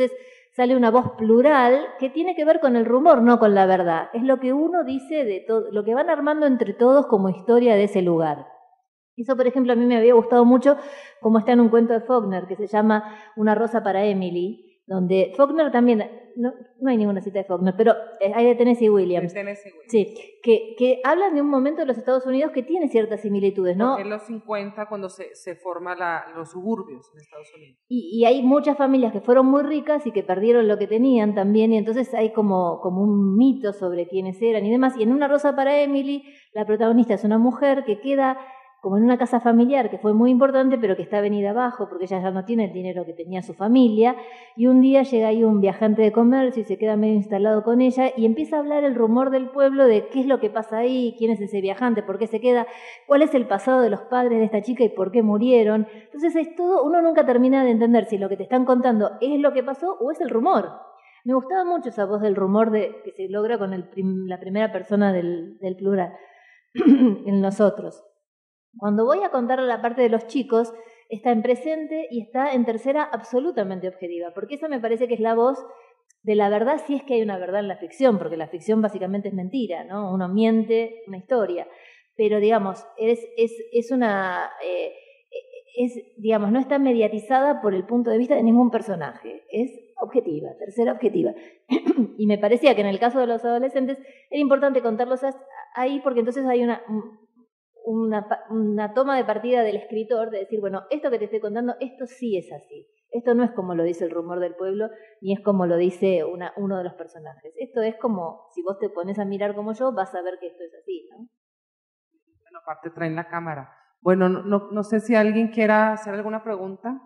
sale una voz plural que tiene que ver con el rumor, no con la verdad. Es lo que uno dice de todo, lo que van armando entre todos como historia de ese lugar. Eso, por ejemplo, a mí me había gustado mucho, como está en un cuento de Faulkner, que se llama Una rosa para Emily, donde Faulkner también, no, no hay ninguna cita de Faulkner, pero hay de Tennessee Williams. De Tennessee Williams. Sí, que, que hablan de un momento de los Estados Unidos que tiene ciertas similitudes, ¿no? Porque en los cincuenta, cuando se, se forman los suburbios en Estados Unidos. Y, y hay muchas familias que fueron muy ricas y que perdieron lo que tenían también, y entonces hay como, como un mito sobre quiénes eran y demás. Y en Una rosa para Emily, la protagonista es una mujer que queda como en una casa familiar que fue muy importante, pero que está venida abajo porque ella ya no tiene el dinero que tenía su familia, y un día llega ahí un viajante de comercio y se queda medio instalado con ella y empieza a hablar el rumor del pueblo de qué es lo que pasa ahí, quién es ese viajante, por qué se queda, cuál es el pasado de los padres de esta chica y por qué murieron. Entonces es todo, uno nunca termina de entender si lo que te están contando es lo que pasó o es el rumor. Me gustaba mucho esa voz del rumor de, que se logra con el prim, la primera persona del, del plural en nosotros. Cuando voy a contar la parte de los chicos, está en presente y está en tercera absolutamente objetiva, porque esa me parece que es la voz de la verdad, si es que hay una verdad en la ficción, porque la ficción básicamente es mentira, ¿no? Uno miente una historia, pero digamos, es, es, es una... Eh, es, digamos, no está mediatizada por el punto de vista de ningún personaje, es objetiva, tercera objetiva. Y me parecía que en el caso de los adolescentes era importante contarlos ahí porque entonces hay una... Una, una toma de partida del escritor de decir, bueno, esto que te estoy contando, esto sí es así. Esto no es como lo dice el rumor del pueblo, ni es como lo dice una, uno de los personajes. Esto es como, si vos te pones a mirar como yo, vas a ver que esto es así, ¿no? Bueno, aparte traen la cámara. Bueno, no, no, no sé si alguien quiera hacer alguna pregunta.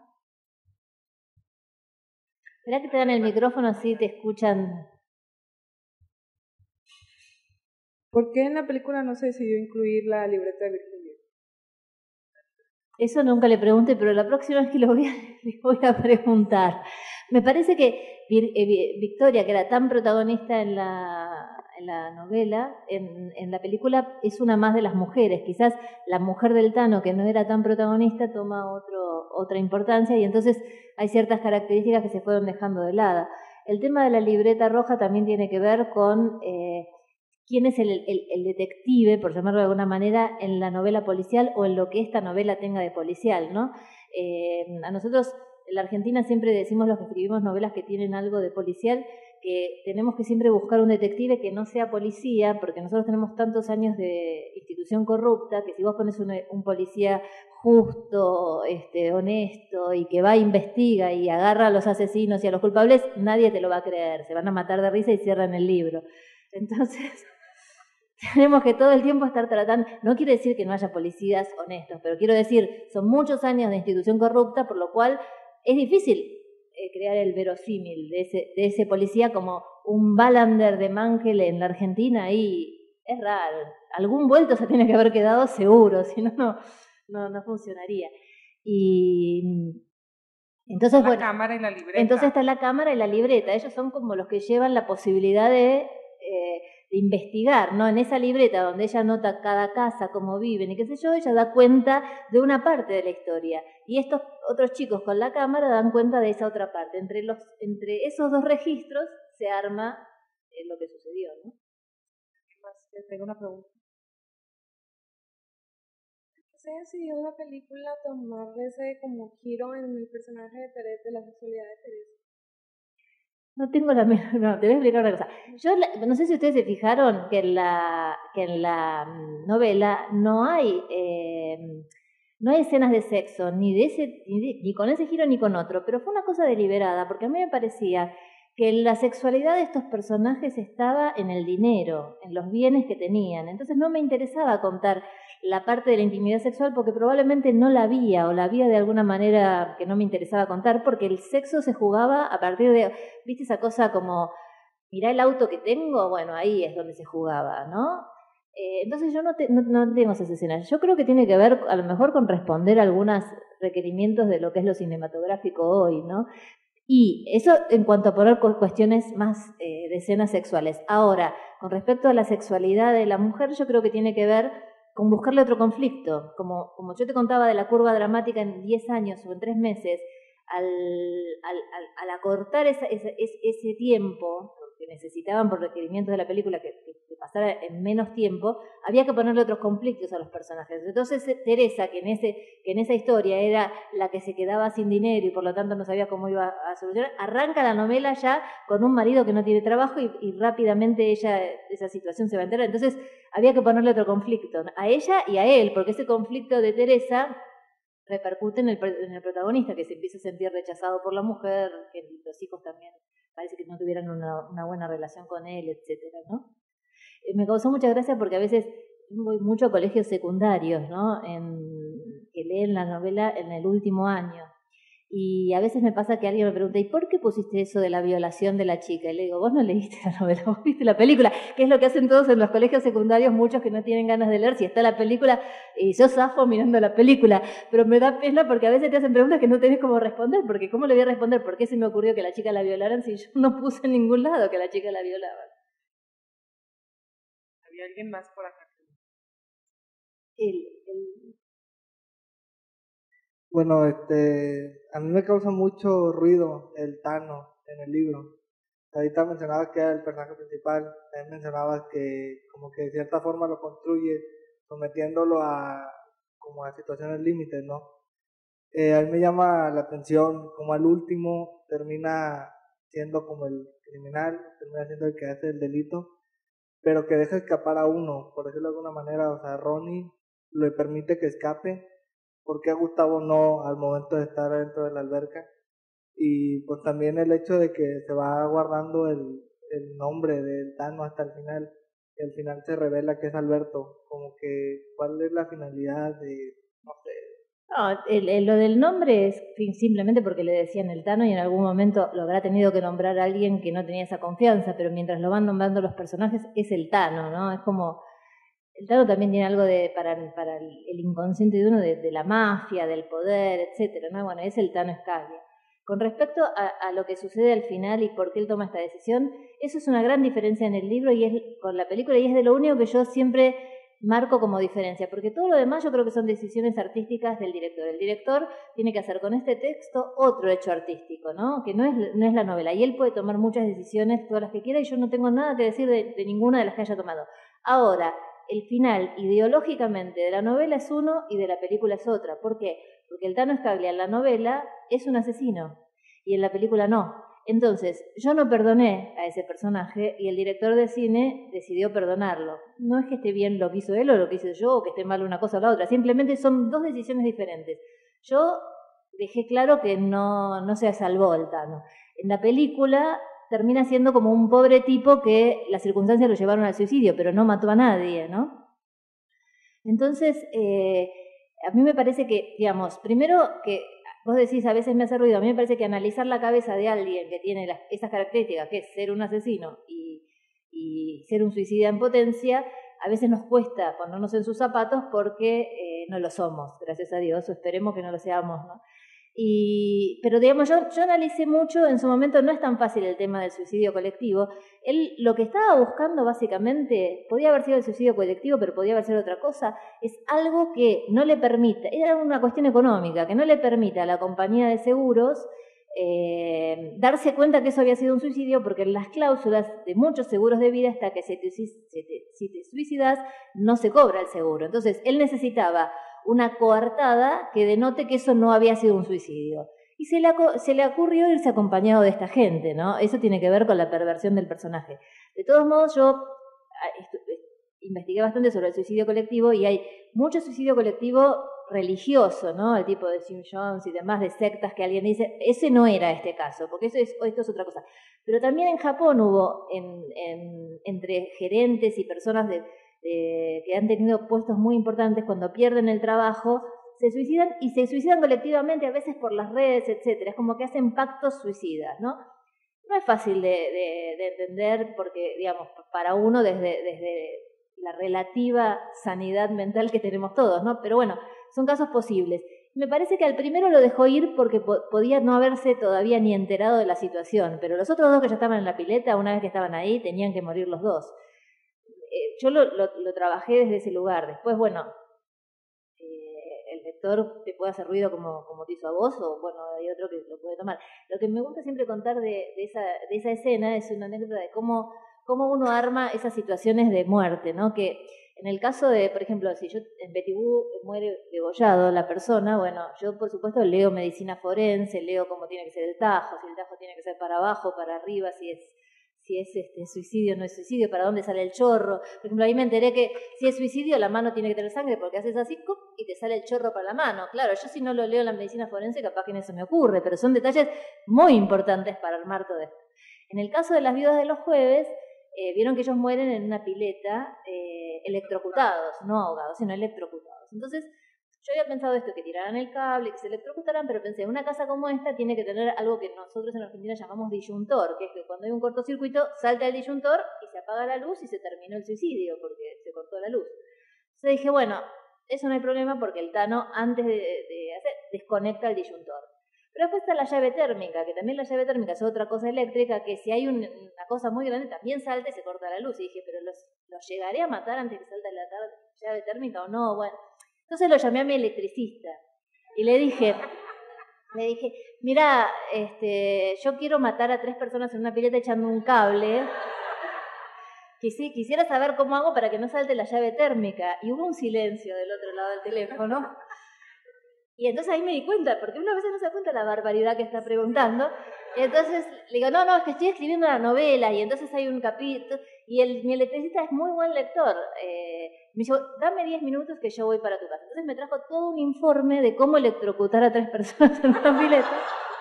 Esperá que te dan el micrófono así te escuchan. ¿Por qué en la película no se decidió incluir la libreta de Virginia? Eso nunca le pregunté, pero la próxima vez que lo vea le voy a preguntar. Me parece que Victoria, que era tan protagonista en la, en la novela, en, en la película es una más de las mujeres. Quizás la mujer del Tano, que no era tan protagonista, toma otro, otra importancia y entonces hay ciertas características que se fueron dejando de lado. El tema de la libreta roja también tiene que ver con... Eh, quién es el, el, el detective, por llamarlo de alguna manera, en la novela policial o en lo que esta novela tenga de policial, ¿no? Eh, a nosotros, en la Argentina, siempre decimos los que escribimos novelas que tienen algo de policial, que tenemos que siempre buscar un detective que no sea policía, porque nosotros tenemos tantos años de institución corrupta, que si vos pones un, un policía justo, este, honesto, y que va, investiga y agarra a los asesinos y a los culpables, nadie te lo va a creer, se van a matar de risa y cierran el libro. Entonces, tenemos que todo el tiempo estar tratando, no quiere decir que no haya policías honestos, pero quiero decir, son muchos años de institución corrupta, por lo cual es difícil eh, crear el verosímil de ese, de ese policía como un Wallander de Mangel en la Argentina, y es raro, algún vuelto se tiene que haber quedado seguro, si no, no, no, no funcionaría. Y... Entonces, la bueno, cámara y la libreta. Entonces está la cámara y la libreta, ellos son como los que llevan la posibilidad de... Eh, de investigar, ¿no? En esa libreta donde ella anota cada casa, cómo viven y qué sé yo, ella da cuenta de una parte de la historia. Y estos otros chicos con la cámara dan cuenta de esa otra parte. Entre, los, entre esos dos registros se arma eh, lo que sucedió, ¿no? Tengo una pregunta. ¿Por qué se decidió en la película tomar ese como giro en el personaje de Teresa, de la sexualidad de Teresa? No tengo la menor, no, te voy a explicar una cosa. Yo la, no sé si ustedes se fijaron que en la, que en la novela no hay, eh, no hay escenas de sexo, ni, de ese, ni, de, ni con ese giro ni con otro, pero fue una cosa deliberada, porque a mí me parecía que la sexualidad de estos personajes estaba en el dinero, en los bienes que tenían. Entonces no me interesaba contar la parte de la intimidad sexual porque probablemente no la había o la había de alguna manera que no me interesaba contar porque el sexo se jugaba a partir de, ¿viste esa cosa como, mirá el auto que tengo? Bueno, ahí es donde se jugaba, ¿no? Eh, entonces yo no, te, no, no tengo esas escenas. Yo creo que tiene que ver a lo mejor con responder a algunos requerimientos de lo que es lo cinematográfico hoy, ¿no? Y eso en cuanto a poner cuestiones más eh, de escenas sexuales. Ahora, con respecto a la sexualidad de la mujer, yo creo que tiene que ver con buscarle otro conflicto. Como, como yo te contaba de la curva dramática en diez años o en tres meses, al, al, al, al acortar esa, esa, ese tiempo que necesitaban por requerimientos de la película que, que, que pasara en menos tiempo, había que ponerle otros conflictos a los personajes. Entonces Teresa, que en, ese, que en esa historia era la que se quedaba sin dinero y por lo tanto no sabía cómo iba a solucionar, arranca la novela ya con un marido que no tiene trabajo y, y rápidamente ella, esa situación se va a enterar. Entonces había que ponerle otro conflicto a ella y a él, porque ese conflicto de Teresa repercute en el, en el protagonista, que se empieza a sentir rechazado por la mujer, que los hijos también parece que no tuvieran una, una buena relación con él, etcétera, ¿no? Eh, me causó mucha gracia porque a veces voy mucho a colegios secundarios, ¿no? En, que leen la novela en el último año. Y a veces me pasa que alguien me pregunta, ¿y por qué pusiste eso de la violación de la chica? Y le digo, vos no leíste la novela, vos viste la película, que es lo que hacen todos en los colegios secundarios, muchos que no tienen ganas de leer, si está la película, y yo zafo mirando la película, pero me da pena porque a veces te hacen preguntas que no tenés cómo responder, porque ¿cómo le voy a responder? ¿Por qué se me ocurrió que la chica la violaran si yo no puse en ningún lado que la chica la violaban? ¿Había alguien más por acá? El, el... Bueno, este, a mí me causa mucho ruido el Tano en el libro. Ahorita mencionabas que era el personaje principal, también mencionabas que como que de cierta forma lo construye sometiéndolo a como a situaciones límites, ¿no? Eh, a mí me llama la atención como al último termina siendo como el criminal, termina siendo el que hace el delito, pero que deja escapar a uno, por decirlo de alguna manera. O sea, Ronnie le permite que escape, porque a Gustavo no al momento de estar dentro de la alberca. Y pues también el hecho de que se va guardando el, el nombre del Tano hasta el final, y al final se revela que es Alberto, como que cuál es la finalidad de, no sé. No, el, el, lo del nombre es simplemente porque le decían el Tano y en algún momento lo habrá tenido que nombrar a alguien que no tenía esa confianza, pero mientras lo van nombrando los personajes es el Tano, ¿no? Es como... El Tano también tiene algo de para, para el inconsciente de uno de, de la mafia, del poder, etcétera, ¿no? Bueno, es el Tano Scalia. Con respecto a, a lo que sucede al final y por qué él toma esta decisión, eso es una gran diferencia en el libro y es con la película, y es de lo único que yo siempre marco como diferencia, porque todo lo demás yo creo que son decisiones artísticas del director. El director tiene que hacer con este texto otro hecho artístico, ¿no? Que no es, no es la novela, y él puede tomar muchas decisiones, todas las que quiera, y yo no tengo nada que decir de, de ninguna de las que haya tomado. Ahora, el final ideológicamente de la novela es uno y de la película es otra. ¿Por qué? Porque el Tano Scalia en la novela es un asesino y en la película no. Entonces, yo no perdoné a ese personaje y el director de cine decidió perdonarlo. No es que esté bien lo que hizo él o lo que hice yo, o que esté mal una cosa o la otra, simplemente son dos decisiones diferentes. Yo dejé claro que no, no se salvó el Tano. En la película termina siendo como un pobre tipo que las circunstancias lo llevaron al suicidio, pero no mató a nadie, ¿no? Entonces, eh, a mí me parece que, digamos, primero que vos decís, a veces me hace ruido, a mí me parece que analizar la cabeza de alguien que tiene las, esas características, que es ser un asesino y, y ser un suicida en potencia, a veces nos cuesta ponernos en sus zapatos porque eh, no lo somos, gracias a Dios, o esperemos que no lo seamos, ¿no? Y, pero digamos, yo, yo analicé mucho, en su momento no es tan fácil el tema del suicidio colectivo. Él lo que estaba buscando básicamente, podía haber sido el suicidio colectivo, pero podía haber sido otra cosa, es algo que no le permita, era una cuestión económica, que no le permita a la compañía de seguros eh, darse cuenta que eso había sido un suicidio, porque en las cláusulas de muchos seguros de vida está que si te, si te, si te suicidas no se cobra el seguro. Entonces él necesitaba una coartada que denote que eso no había sido un suicidio. Y se le, se le ocurrió irse acompañado de esta gente, ¿no? Eso tiene que ver con la perversión del personaje. De todos modos, yo investigué bastante sobre el suicidio colectivo y hay mucho suicidio colectivo religioso, ¿no? El tipo de Jim Jones y demás, de sectas que alguien dice, ese no era este caso, porque eso es, esto es otra cosa. Pero también en Japón hubo, en, en, entre gerentes y personas de Eh, que han tenido puestos muy importantes, cuando pierden el trabajo, se suicidan y se suicidan colectivamente, a veces por las redes, etcétera. Es como que hacen pactos suicidas, ¿no? No es fácil de, de, de entender porque, digamos, para uno desde, desde la relativa sanidad mental que tenemos todos, ¿no? Pero bueno, son casos posibles. Me parece que al primero lo dejó ir porque po- podía no haberse todavía ni enterado de la situación, pero los otros dos que ya estaban en la pileta, una vez que estaban ahí, tenían que morir los dos. Yo lo, lo, lo trabajé desde ese lugar. Después, bueno, eh, el, lector te puede hacer ruido como, como te hizo a vos, o bueno, hay otro que lo puede tomar. Lo que me gusta siempre contar de, de, esa, de esa escena es una anécdota de cómo, cómo uno arma esas situaciones de muerte, ¿no? Que en el caso de, por ejemplo, si yo en Betty Boo muere degollado la persona, bueno, yo por supuesto leo medicina forense, leo cómo tiene que ser el tajo, si el tajo tiene que ser para abajo, para arriba, si es si es este suicidio o no es suicidio, para dónde sale el chorro. Por ejemplo, ahí me enteré que si es suicidio la mano tiene que tener sangre porque haces así ¡cup! Y te sale el chorro para la mano. Claro, yo si no lo leo en la medicina forense capaz que no se me ocurre, pero son detalles muy importantes para armar todo esto. En el caso de las viudas de los jueves, eh, vieron que ellos mueren en una pileta eh, electrocutados, no ahogados, sino electrocutados. Entonces, yo había pensado esto, que tiraran el cable, que se electrocutaran, pero pensé, una casa como esta tiene que tener algo que nosotros en Argentina llamamos disyuntor, que es que cuando hay un cortocircuito salta el disyuntor y se apaga la luz y se terminó el suicidio porque se cortó la luz. Entonces dije, bueno, eso no hay problema porque el Tano antes de, de hacer desconecta el disyuntor. Pero después está la llave térmica, que también la llave térmica es otra cosa eléctrica, que si hay un, una cosa muy grande también salta y se corta la luz. Y dije, pero ¿los, los llegaré a matar antes que salte la llave térmica o no? Bueno, entonces lo llamé a mi electricista y le dije, le dije, mira, este, yo quiero matar a tres personas en una pileta echando un cable. Quisi, quisiera saber cómo hago para que no salte la llave térmica. Y hubo un silencio del otro lado del teléfono. Y entonces ahí me di cuenta, porque una vez no se da cuenta de la barbaridad que está preguntando. Y entonces le digo, no, no, es que estoy escribiendo una novela, y entonces hay un capítulo, y el, mi electricista es muy buen lector. Eh, me dijo, dame diez minutos que yo voy para tu casa. Entonces me trajo todo un informe de cómo electrocutar a tres personas en una pileta.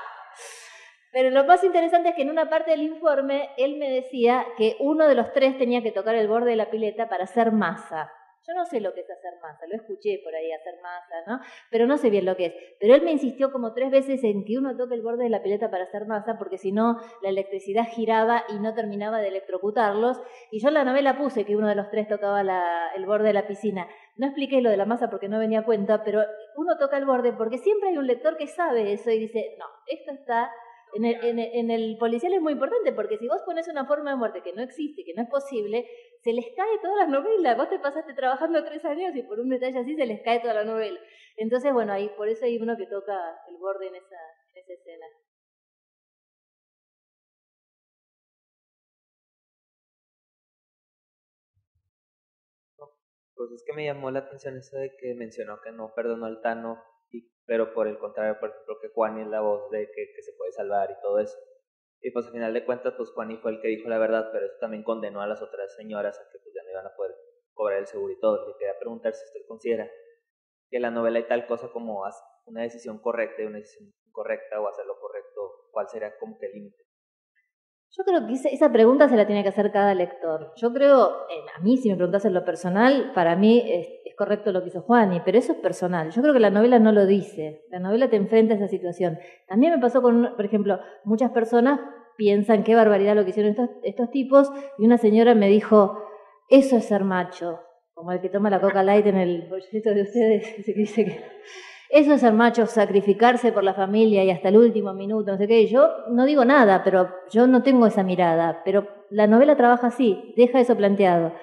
Pero lo más interesante es que en una parte del informe él me decía que uno de los tres tenía que tocar el borde de la pileta para hacer masa. Yo no sé lo que es hacer masa, lo escuché por ahí, hacer masa, ¿no? Pero no sé bien lo que es. Pero él me insistió como tres veces en que uno toque el borde de la pileta para hacer masa, porque si no, la electricidad giraba y no terminaba de electrocutarlos. Y yo en la novela puse que uno de los tres tocaba la, el borde de la piscina. No expliqué lo de la masa porque no venía a cuenta, pero uno toca el borde porque siempre hay un lector que sabe eso y dice, no, esto está... En el, en, el, en el policial es muy importante porque si vos pones una forma de muerte que no existe, que no es posible, se les cae toda la novela. Vos te pasaste trabajando tres años y por un detalle así se les cae toda la novela. Entonces, bueno, ahí por eso hay uno que toca el borde en esa, en esa escena. Pues es que me llamó la atención eso de que mencionó que no perdonó al Tano, y, pero por el contrario, por ejemplo, que Juani es la voz de que, que se puede salvar y todo eso. Y pues al final de cuentas, pues Juani fue el que dijo la verdad, pero eso también condenó a las otras señoras a que pues ya no iban a poder cobrar el seguro y todo. Le quería preguntar si usted considera que en la novela hay tal cosa como una decisión correcta y una decisión incorrecta o hacer lo correcto, ¿cuál sería como que el límite? Yo creo que esa pregunta se la tiene que hacer cada lector. Yo creo, a mí si me preguntas en lo personal, para mí es, es correcto lo que hizo Juani, pero eso es personal. Yo creo que la novela no lo dice. La novela te enfrenta a esa situación. También me pasó con, por ejemplo, muchas personas piensan qué barbaridad lo que hicieron estos, estos tipos, y una señora me dijo, eso es ser macho, como el que toma la Coca Light en el proyecto de ustedes, que dice que... Eso es ser macho, sacrificarse por la familia y hasta el último minuto, no sé qué. Yo no digo nada, pero yo no tengo esa mirada. Pero la novela trabaja así, deja eso planteado.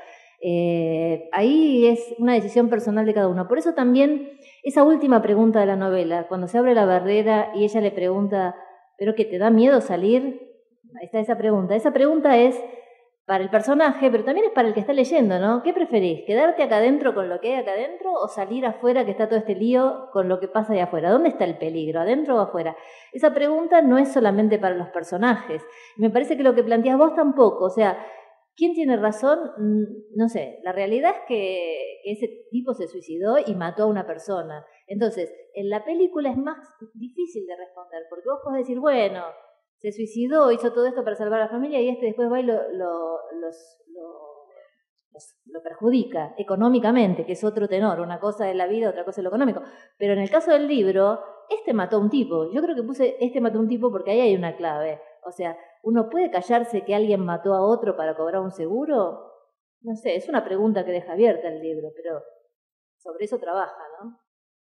Eh, ahí es una decisión personal de cada uno. Por eso también esa última pregunta de la novela, cuando se abre la barrera y ella le pregunta, ¿pero qué, te da miedo salir? Ahí está esa pregunta. Esa pregunta es para el personaje, pero también es para el que está leyendo, ¿no? ¿Qué preferís? ¿Quedarte acá adentro con lo que hay acá adentro o salir afuera que está todo este lío con lo que pasa ahí afuera? ¿Dónde está el peligro? ¿Adentro o afuera? Esa pregunta no es solamente para los personajes. Me parece que lo que planteas vos tampoco. O sea, ¿quién tiene razón? No sé. La realidad es que ese tipo se suicidó y mató a una persona. Entonces, en la película es más difícil de responder, porque vos podés decir, bueno... se suicidó, hizo todo esto para salvar a la familia y este después va y lo, lo, los, lo, los, lo perjudica económicamente, que es otro tenor, una cosa es la vida, otra cosa es lo económico. Pero en el caso del libro, este mató a un tipo. Yo creo que puse este mató a un tipo porque ahí hay una clave. O sea, ¿uno puede callarse que alguien mató a otro para cobrar un seguro? No sé, es una pregunta que deja abierta el libro, pero sobre eso trabaja, ¿no?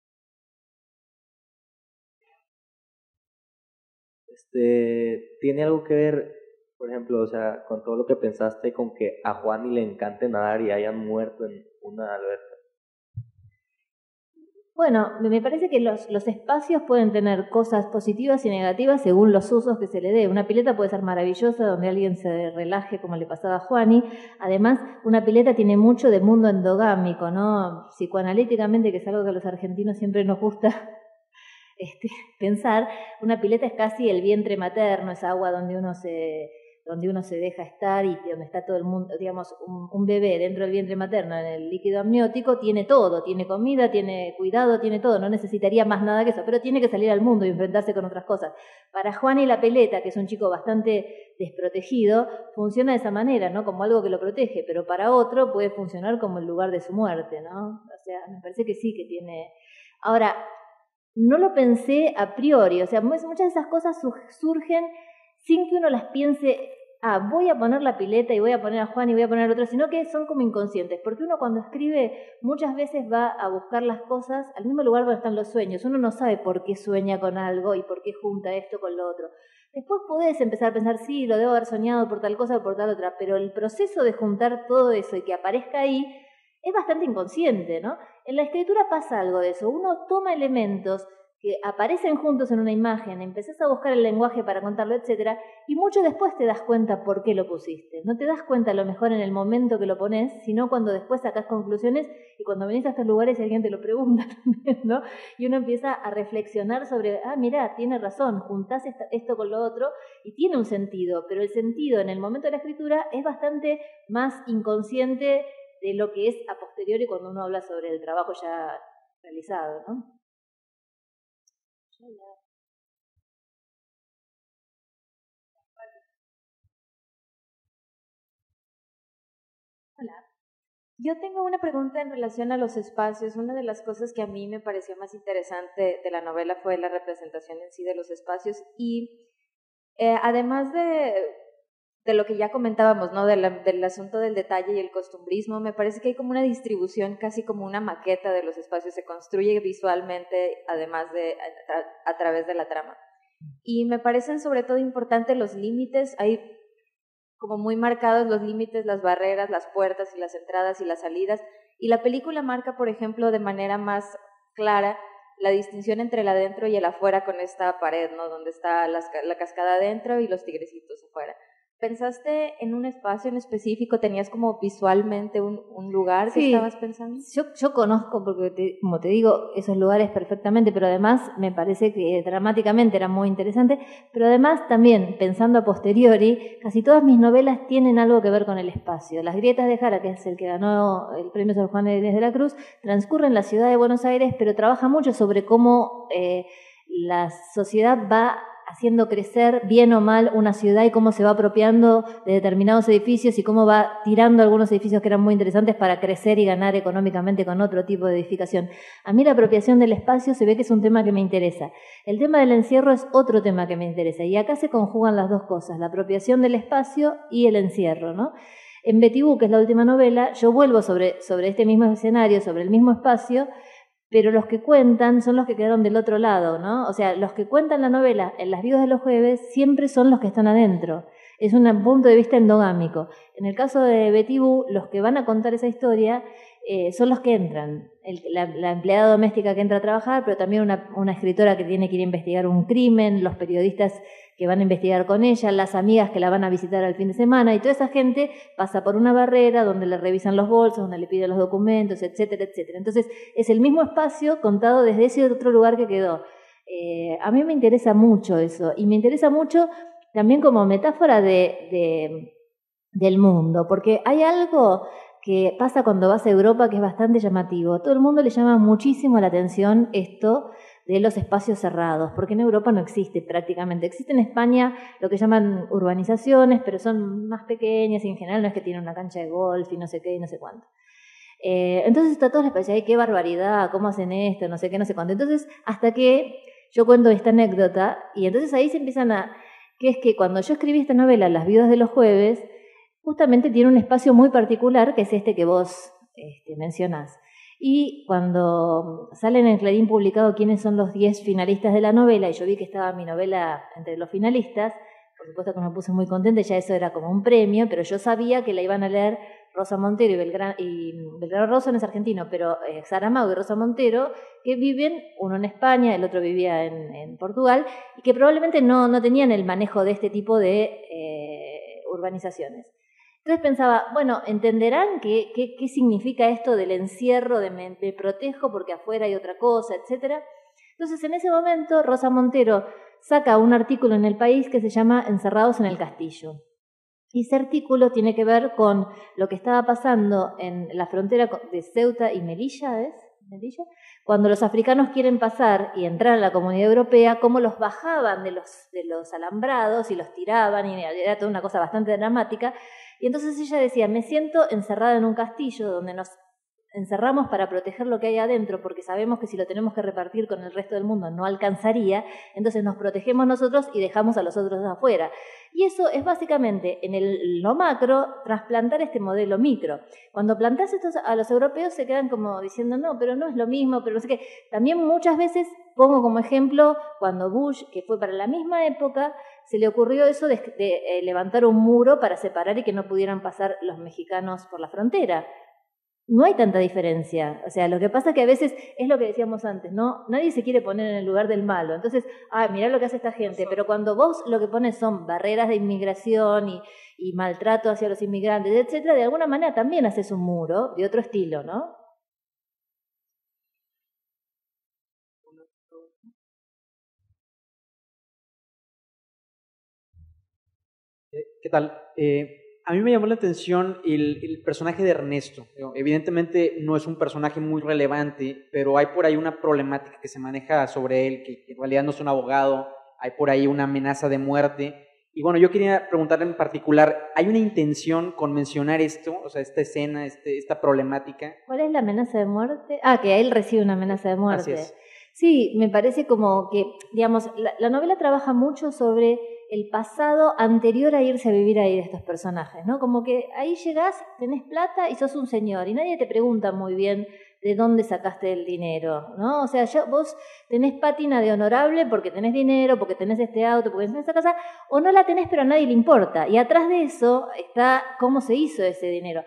Este, ¿tiene algo que ver, por ejemplo, o sea, con todo lo que pensaste con que a Juani le encante nadar y hayan muerto en una alberca? Bueno, me parece que los, los espacios pueden tener cosas positivas y negativas según los usos que se le dé. Una pileta puede ser maravillosa, donde alguien se relaje, como le pasaba a Juani. Además, una pileta tiene mucho de mundo endogámico, ¿no? Psicoanalíticamente, que es algo que a los argentinos siempre nos gusta este, pensar, una pileta es casi el vientre materno, es agua donde uno se... donde uno se deja estar y donde está todo el mundo, digamos, un, un bebé dentro del vientre materno, en el líquido amniótico, tiene todo, tiene comida, tiene cuidado, tiene todo, no necesitaría más nada que eso, pero tiene que salir al mundo y enfrentarse con otras cosas. Para Juani la pileta, que es un chico bastante desprotegido, funciona de esa manera, ¿no? Como algo que lo protege, pero para otro puede funcionar como el lugar de su muerte, ¿no? O sea, me parece que sí que tiene... Ahora, no lo pensé a priori, o sea, muchas de esas cosas surgen sin que uno las piense, ah, voy a poner la pileta y voy a poner a Juan y voy a poner al otro, sino que son como inconscientes, porque uno cuando escribe muchas veces va a buscar las cosas al mismo lugar donde están los sueños. Uno no sabe por qué sueña con algo y por qué junta esto con lo otro. Después podés empezar a pensar, sí, lo debo haber soñado por tal cosa o por tal otra, pero el proceso de juntar todo eso y que aparezca ahí es bastante inconsciente, ¿no? En la escritura pasa algo de eso. Uno toma elementos que aparecen juntos en una imagen, empezás a buscar el lenguaje para contarlo, etcétera, y mucho después te das cuenta por qué lo pusiste. No te das cuenta a lo mejor en el momento que lo pones, sino cuando después sacás conclusiones y cuando venís a estos lugares y alguien te lo pregunta también, ¿no? Y uno empieza a reflexionar sobre, ah, mirá, tiene razón, juntás esto con lo otro y tiene un sentido, pero el sentido en el momento de la escritura es bastante más inconsciente de lo que es a posteriori cuando uno habla sobre el trabajo ya realizado, ¿no? Hola. Yo tengo una pregunta en relación a los espacios. Una de las cosas que a mí me pareció más interesante de la novela fue la representación en sí de los espacios y eh, además de, de lo que ya comentábamos, ¿no? de la, del asunto del detalle y el costumbrismo, me parece que hay como una distribución, casi como una maqueta de los espacios, se construye visualmente, además de a, a través de la trama. Y me parecen sobre todo importantes los límites, hay como muy marcados los límites, las barreras, las puertas y las entradas y las salidas, y la película marca, por ejemplo, de manera más clara la distinción entre el adentro y el afuera con esta pared, ¿no? Donde está las, la cascada adentro y los tigrecitos afuera. ¿Pensaste en un espacio en específico? ¿Tenías como visualmente un, un lugar que sí, estabas pensando? Yo, yo conozco, porque te, como te digo, esos lugares perfectamente, pero además me parece que dramáticamente era muy interesante, pero además también, pensando a posteriori, casi todas mis novelas tienen algo que ver con el espacio. Las grietas de Jara, que es el que ganó el premio Sor Juana Inés de la Cruz, transcurre en la ciudad de Buenos Aires, pero trabaja mucho sobre cómo eh, la sociedad va haciendo crecer bien o mal una ciudad y cómo se va apropiando de determinados edificios y cómo va tirando algunos edificios que eran muy interesantes para crecer y ganar económicamente con otro tipo de edificación. A mí la apropiación del espacio se ve que es un tema que me interesa. El tema del encierro es otro tema que me interesa y acá se conjugan las dos cosas, la apropiación del espacio y el encierro, ¿no? En Betty Boo, que es la última novela, yo vuelvo sobre, sobre este mismo escenario, sobre el mismo espacio, pero los que cuentan son los que quedaron del otro lado, ¿no? O sea, los que cuentan la novela en Las Viudas de los Jueves siempre son los que están adentro. Es un punto de vista endogámico. En el caso de Betty Boo, los que van a contar esa historia eh, son los que entran. El, la, la empleada doméstica que entra a trabajar, pero también una, una escritora que tiene que ir a investigar un crimen, los periodistas que van a investigar con ella, las amigas que la van a visitar al fin de semana, y toda esa gente pasa por una barrera donde le revisan los bolsos, donde le piden los documentos, etcétera, etcétera. Entonces, es el mismo espacio contado desde ese otro lugar que quedó. Eh, a mí me interesa mucho eso, y me interesa mucho también como metáfora de, de, del mundo, porque hay algo que pasa cuando vas a Europa que es bastante llamativo. Todo el mundo le llama muchísimo la atención esto de los espacios cerrados, porque en Europa no existe prácticamente. Existe en España lo que llaman urbanizaciones, pero son más pequeñas y en general no es que tienen una cancha de golf y no sé qué y no sé cuánto. Eh, entonces a todos les parece, ay, qué barbaridad, cómo hacen esto, no sé qué, no sé cuánto. Entonces, hasta que yo cuento esta anécdota, y entonces ahí se empiezan a... que es que cuando yo escribí esta novela, Las Viudas de los Jueves, justamente tiene un espacio muy particular, que es este que vos este, mencionás. Y cuando salen en Clarín publicado quiénes son los diez finalistas de la novela, y yo vi que estaba mi novela entre los finalistas, por supuesto que me puse muy contenta, ya eso era como un premio, pero yo sabía que la iban a leer Rosa Montero y Belgrano, y Belgrano Rosso no es argentino, pero eh, Saramago y Rosa Montero, que viven, uno en España, el otro vivía en, en Portugal, y que probablemente no, no tenían el manejo de este tipo de eh, urbanizaciones. Entonces pensaba, bueno, ¿entenderán qué, qué, qué significa esto del encierro, de me, me protejo porque afuera hay otra cosa, etcétera? Entonces, en ese momento, Rosa Montero saca un artículo en El País que se llama Encerrados en el Castillo. Y ese artículo tiene que ver con lo que estaba pasando en la frontera de Ceuta y Melilla, ¿es? Melilla, cuando los africanos quieren pasar y entrar a la Comunidad Europea, cómo los bajaban de los, de los alambrados y los tiraban, y era toda una cosa bastante dramática. Y entonces ella decía, me siento encerrada en un castillo donde nos encerramos para proteger lo que hay adentro, porque sabemos que si lo tenemos que repartir con el resto del mundo no alcanzaría, entonces nos protegemos nosotros y dejamos a los otros afuera. Y eso es básicamente, en el, lo macro, trasplantar este modelo micro. Cuando planteas esto a los europeos se quedan como diciendo, no, pero no es lo mismo, pero no sé qué. También muchas veces pongo como ejemplo cuando Bush, que fue para la misma época, se le ocurrió eso de, de eh, levantar un muro para separar y que no pudieran pasar los mexicanos por la frontera. No hay tanta diferencia. O sea, lo que pasa es que a veces es lo que decíamos antes, ¿no? Nadie se quiere poner en el lugar del malo. Entonces, ah, mirá lo que hace esta gente. Pero cuando vos lo que pones son barreras de inmigración y, y maltrato hacia los inmigrantes, etcétera, de alguna manera también haces un muro de otro estilo, ¿no? ¿Qué tal? Eh, a mí me llamó la atención el, el personaje de Ernesto. Evidentemente no es un personaje muy relevante, pero hay por ahí una problemática que se maneja sobre él, que, que en realidad no es un abogado, hay por ahí una amenaza de muerte. Y bueno, yo quería preguntarle en particular, ¿hay una intención con mencionar esto, o sea, esta escena, este, esta problemática? ¿Cuál es la amenaza de muerte? Ah, que él recibe una amenaza de muerte. Así es. Sí, me parece como que, digamos, la, la novela trabaja mucho sobre el pasado anterior a irse a vivir ahí de estos personajes, ¿no? Como que ahí llegás, tenés plata y sos un señor y nadie te pregunta muy bien de dónde sacaste el dinero, ¿no? O sea, ya vos tenés pátina de honorable porque tenés dinero, porque tenés este auto, porque tenés esta casa, o no la tenés pero a nadie le importa. Y atrás de eso está cómo se hizo ese dinero.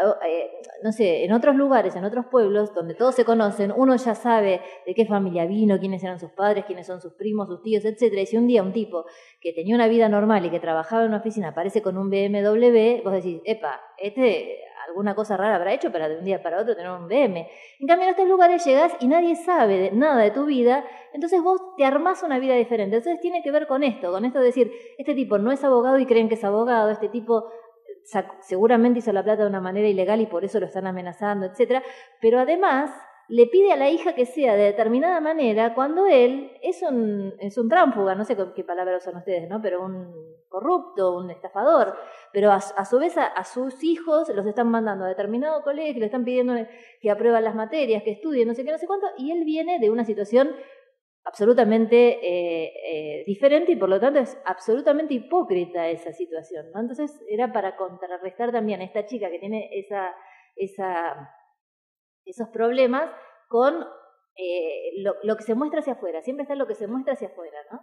No sé, en otros lugares, en otros pueblos, donde todos se conocen, uno ya sabe de qué familia vino, quiénes eran sus padres, quiénes son sus primos, sus tíos, etcétera. Y si un día un tipo que tenía una vida normal y que trabajaba en una oficina aparece con un B M W, vos decís, epa, este alguna cosa rara habrá hecho para de un día para otro tener un B M. En cambio, en estos lugares llegás y nadie sabe de nada de tu vida, entonces vos te armás una vida diferente. Entonces tiene que ver con esto, con esto de decir, este tipo no es abogado y creen que es abogado, este tipo seguramente hizo la plata de una manera ilegal y por eso lo están amenazando, etcétera, pero además le pide a la hija que sea de determinada manera cuando él es un, es un tránsfuga, no sé qué palabras usan ustedes, ¿no? Pero un corrupto, un estafador, pero a, a su vez a, a sus hijos los están mandando a determinado colegio, le están pidiendo que aprueben las materias, que estudien, no sé qué, no sé cuánto, y él viene de una situación absolutamente eh, eh, diferente y por lo tanto es absolutamente hipócrita esa situación, ¿no? Entonces era para contrarrestar también a esta chica que tiene esa, esa, esos problemas con eh, lo, lo que se muestra hacia afuera. Siempre está lo que se muestra hacia afuera, ¿no?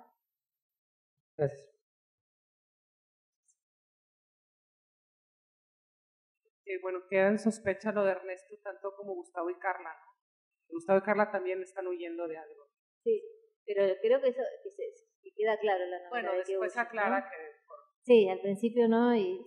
Gracias. Eh, bueno, queda en sospecha lo de Ernesto tanto como Gustavo y Carla. Gustavo y Carla también están huyendo de algo. Sí, pero creo que eso que se, que queda claro en la novela. Bueno, de después que, aclara ¿no? que... Sí, al principio no y...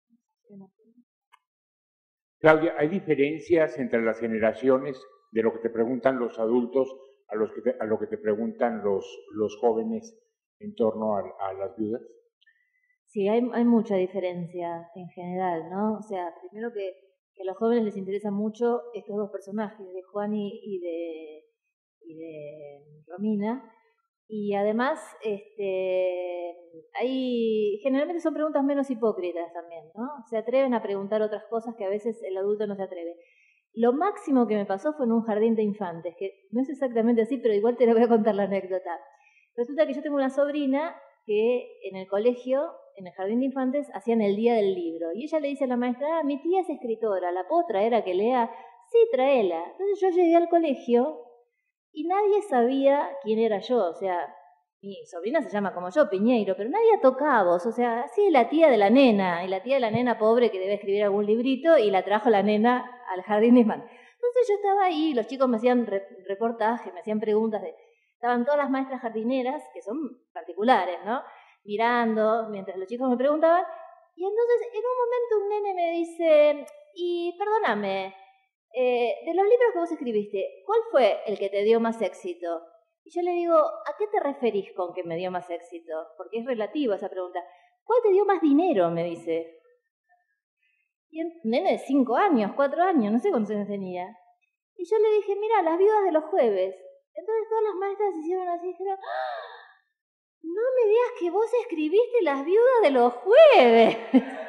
Claudia, ¿hay diferencias entre las generaciones de lo que te preguntan los adultos a, los que te, a lo que te preguntan los, los jóvenes en torno a, a las viudas? Sí, hay, hay mucha diferencia en general, ¿no? O sea, primero que, que a los jóvenes les interesan mucho estos dos personajes, de Juan y, y de... y de Romina, y además este, hay, generalmente son preguntas menos hipócritas también, ¿no? Se atreven a preguntar otras cosas que a veces el adulto no se atreve. Lo máximo que me pasó fue en un jardín de infantes, que no es exactamente así, pero igual te lo voy a contar la anécdota. Resulta que yo tengo una sobrina que en el colegio, en el jardín de infantes, hacían el día del libro, y ella le dice a la maestra, ah, mi tía es escritora, ¿la puedo traer a que lea? Sí, tráela. Entonces yo llegué al colegio y nadie sabía quién era yo, o sea, mi sobrina se llama como yo, Piñeiro, pero nadie toca voz, o sea, así la tía de la nena, y la tía de la nena pobre que debe escribir algún librito, y la trajo la nena al jardín de infantes. Entonces yo estaba ahí, los chicos me hacían re reportajes, me hacían preguntas, de, estaban todas las maestras jardineras, que son particulares, ¿no? Mirando, mientras los chicos me preguntaban, y entonces en un momento un nene me dice, y perdóname, eh, de los libros que vos escribiste, ¿cuál fue el que te dio más éxito? Y yo le digo, ¿a qué te referís con que me dio más éxito? Porque es relativa esa pregunta. ¿Cuál te dio más dinero? Me dice. Y el nene de cinco años, cuatro años, no sé cuántos años tenía. Y yo le dije, mira, las viudas de los jueves. Entonces todas las maestras hicieron así y dijeron, ¡ah! No me digas que vos escribiste las viudas de los jueves.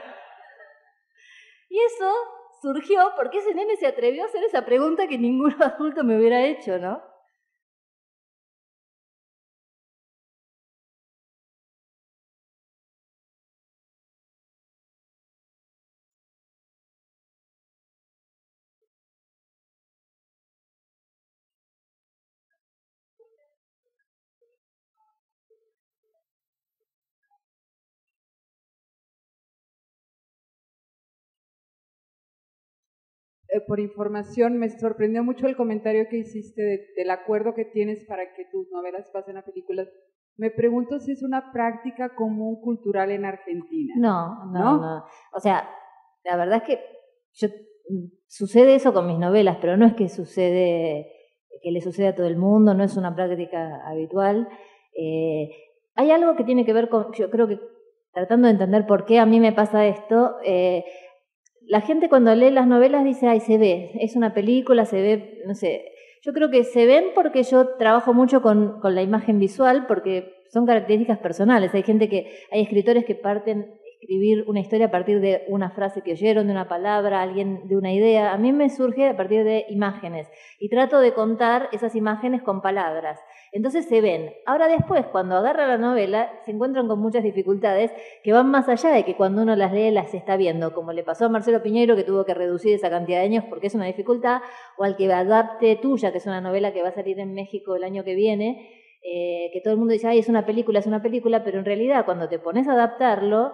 Y eso surgió porque ese nene se atrevió a hacer esa pregunta que ningún adulto me hubiera hecho, ¿no? Eh, por información, me sorprendió mucho el comentario que hiciste de, del acuerdo que tienes para que tus novelas pasen a películas. Me pregunto si es una práctica común cultural en Argentina. No, no, no. no. O sea, la verdad es que yo, sucede eso con mis novelas, pero no es que sucede, que le sucede a todo el mundo, no es una práctica habitual. Eh, hay algo que tiene que ver con, yo creo que tratando de entender por qué a mí me pasa esto, eh, la gente cuando lee las novelas dice, ay, se ve, es una película, se ve, no sé. Yo creo que se ven porque yo trabajo mucho con, con la imagen visual, porque son características personales. Hay gente que, hay escritores que parten a escribir una historia a partir de una frase que oyeron, de una palabra, alguien de una idea. A mí me surge a partir de imágenes y trato de contar esas imágenes con palabras. Entonces se ven. Ahora después, cuando agarra la novela, se encuentran con muchas dificultades que van más allá de que cuando uno las lee las está viendo, como le pasó a Marcelo Piñeiro, que tuvo que reducir esa cantidad de años porque es una dificultad, o al que adapte Tuya, que es una novela que va a salir en México el año que viene, eh, que todo el mundo dice, ay, es una película, es una película, pero en realidad cuando te pones a adaptarlo,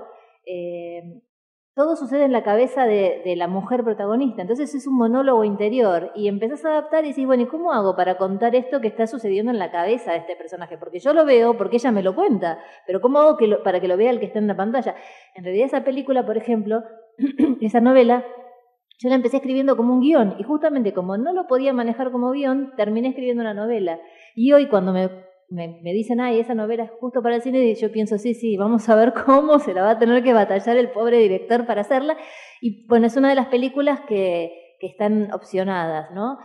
eh, todo sucede en la cabeza de, de la mujer protagonista. Entonces es un monólogo interior y empezás a adaptar y decís, bueno, ¿y cómo hago para contar esto que está sucediendo en la cabeza de este personaje? Porque yo lo veo, porque ella me lo cuenta, pero ¿cómo hago que lo, para que lo vea el que está en la pantalla? En realidad esa película, por ejemplo, esa novela, yo la empecé escribiendo como un guión y justamente como no lo podía manejar como guión, terminé escribiendo una novela. Y hoy cuando me... Me, me dicen, ay, esa novela es justo para el cine, y yo pienso, sí, sí, vamos a ver cómo se la va a tener que batallar el pobre director para hacerla. Y bueno, es una de las películas que, que están opcionadas, ¿no?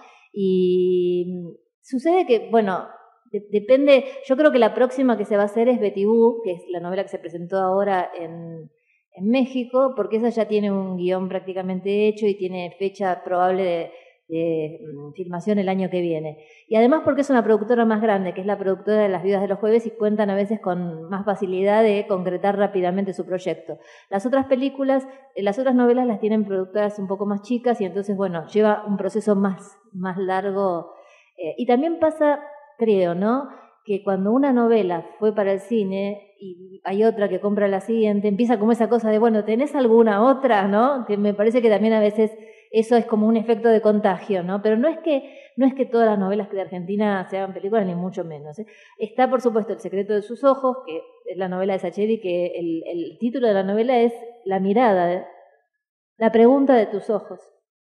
Y sucede que, bueno, de, depende, yo creo que la próxima que se va a hacer es Betty Boo, que es la novela que se presentó ahora en, en México, porque esa ya tiene un guión prácticamente hecho y tiene fecha probable de... de filmación el año que viene. Y además porque es una productora más grande, que es la productora de Las Viudas de los Jueves, y cuentan a veces con más facilidad de concretar rápidamente su proyecto. Las otras películas, las otras novelas las tienen productoras un poco más chicas y entonces, bueno, lleva un proceso más, más largo. Eh, y también pasa, creo, ¿no?, que cuando una novela fue para el cine y hay otra que compra la siguiente, empieza como esa cosa de, bueno, ¿tenés alguna otra?, ¿no? Que me parece que también a veces eso es como un efecto de contagio, ¿no? Pero no es que, no es que todas las novelas de Argentina se hagan películas, ni mucho menos, ¿eh? Está, por supuesto, El secreto de sus ojos, que es la novela de Sacheri, que el, el título de la novela es La mirada, la pregunta de tus ojos.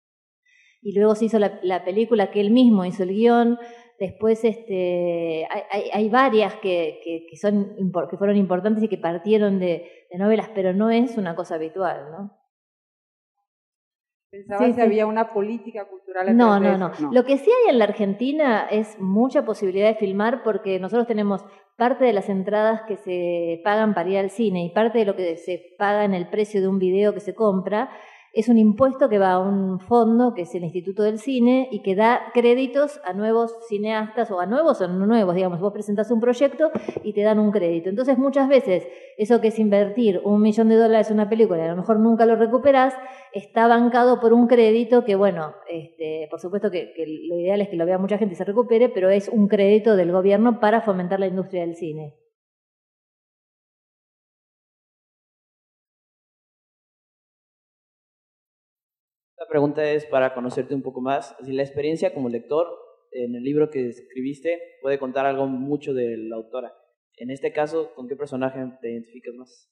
Y luego se hizo la, la película que él mismo hizo el guión. Después este, hay, hay, hay varias que, que, que, son, que fueron importantes y que partieron de, de novelas, pero no es una cosa habitual, ¿no? Pensaba sí, que sí. había una política cultural. No, no, no, no. Lo que sí hay en la Argentina es mucha posibilidad de filmar porque nosotros tenemos parte de las entradas que se pagan para ir al cine y parte de lo que se paga en el precio de un video que se compra es un impuesto que va a un fondo que es el Instituto del Cine y que da créditos a nuevos cineastas o a nuevos o no nuevos, digamos, vos presentás un proyecto y te dan un crédito. Entonces muchas veces eso que es invertir un millón de dólares en una película y a lo mejor nunca lo recuperás, está bancado por un crédito que, bueno, este, por supuesto que, que lo ideal es que lo vea mucha gente y se recupere, pero es un crédito del gobierno para fomentar la industria del cine. pregunta es para conocerte un poco más. Si la experiencia como lector en el libro que escribiste puede contar algo mucho de la autora. En este caso, ¿con qué personaje te identificas más?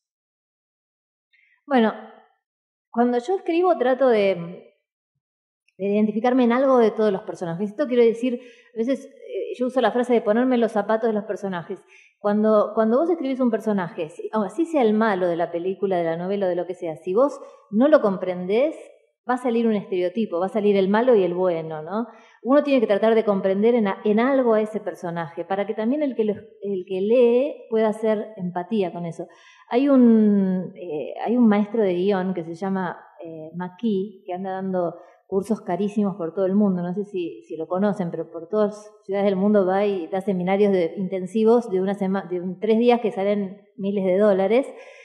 Bueno, cuando yo escribo trato de, de identificarme en algo de todos los personajes. Esto quiero decir, a veces eh, yo uso la frase de ponerme en los zapatos de los personajes. Cuando, cuando vos escribís un personaje, así sea el malo de la película, de la novela o de lo que sea, si vos no lo comprendés, va a salir un estereotipo, va a salir el malo y el bueno, ¿no? Uno tiene que tratar de comprender en, a, en algo a ese personaje, para que también el que, lo, el que lee pueda hacer empatía con eso. Hay un, eh, hay un maestro de guión que se llama eh, McKee, que anda dando cursos carísimos por todo el mundo, no sé si, si lo conocen, pero por todas las ciudades del mundo va y da seminarios de, intensivos de, una sema, de un, tres días que salen miles de dólares.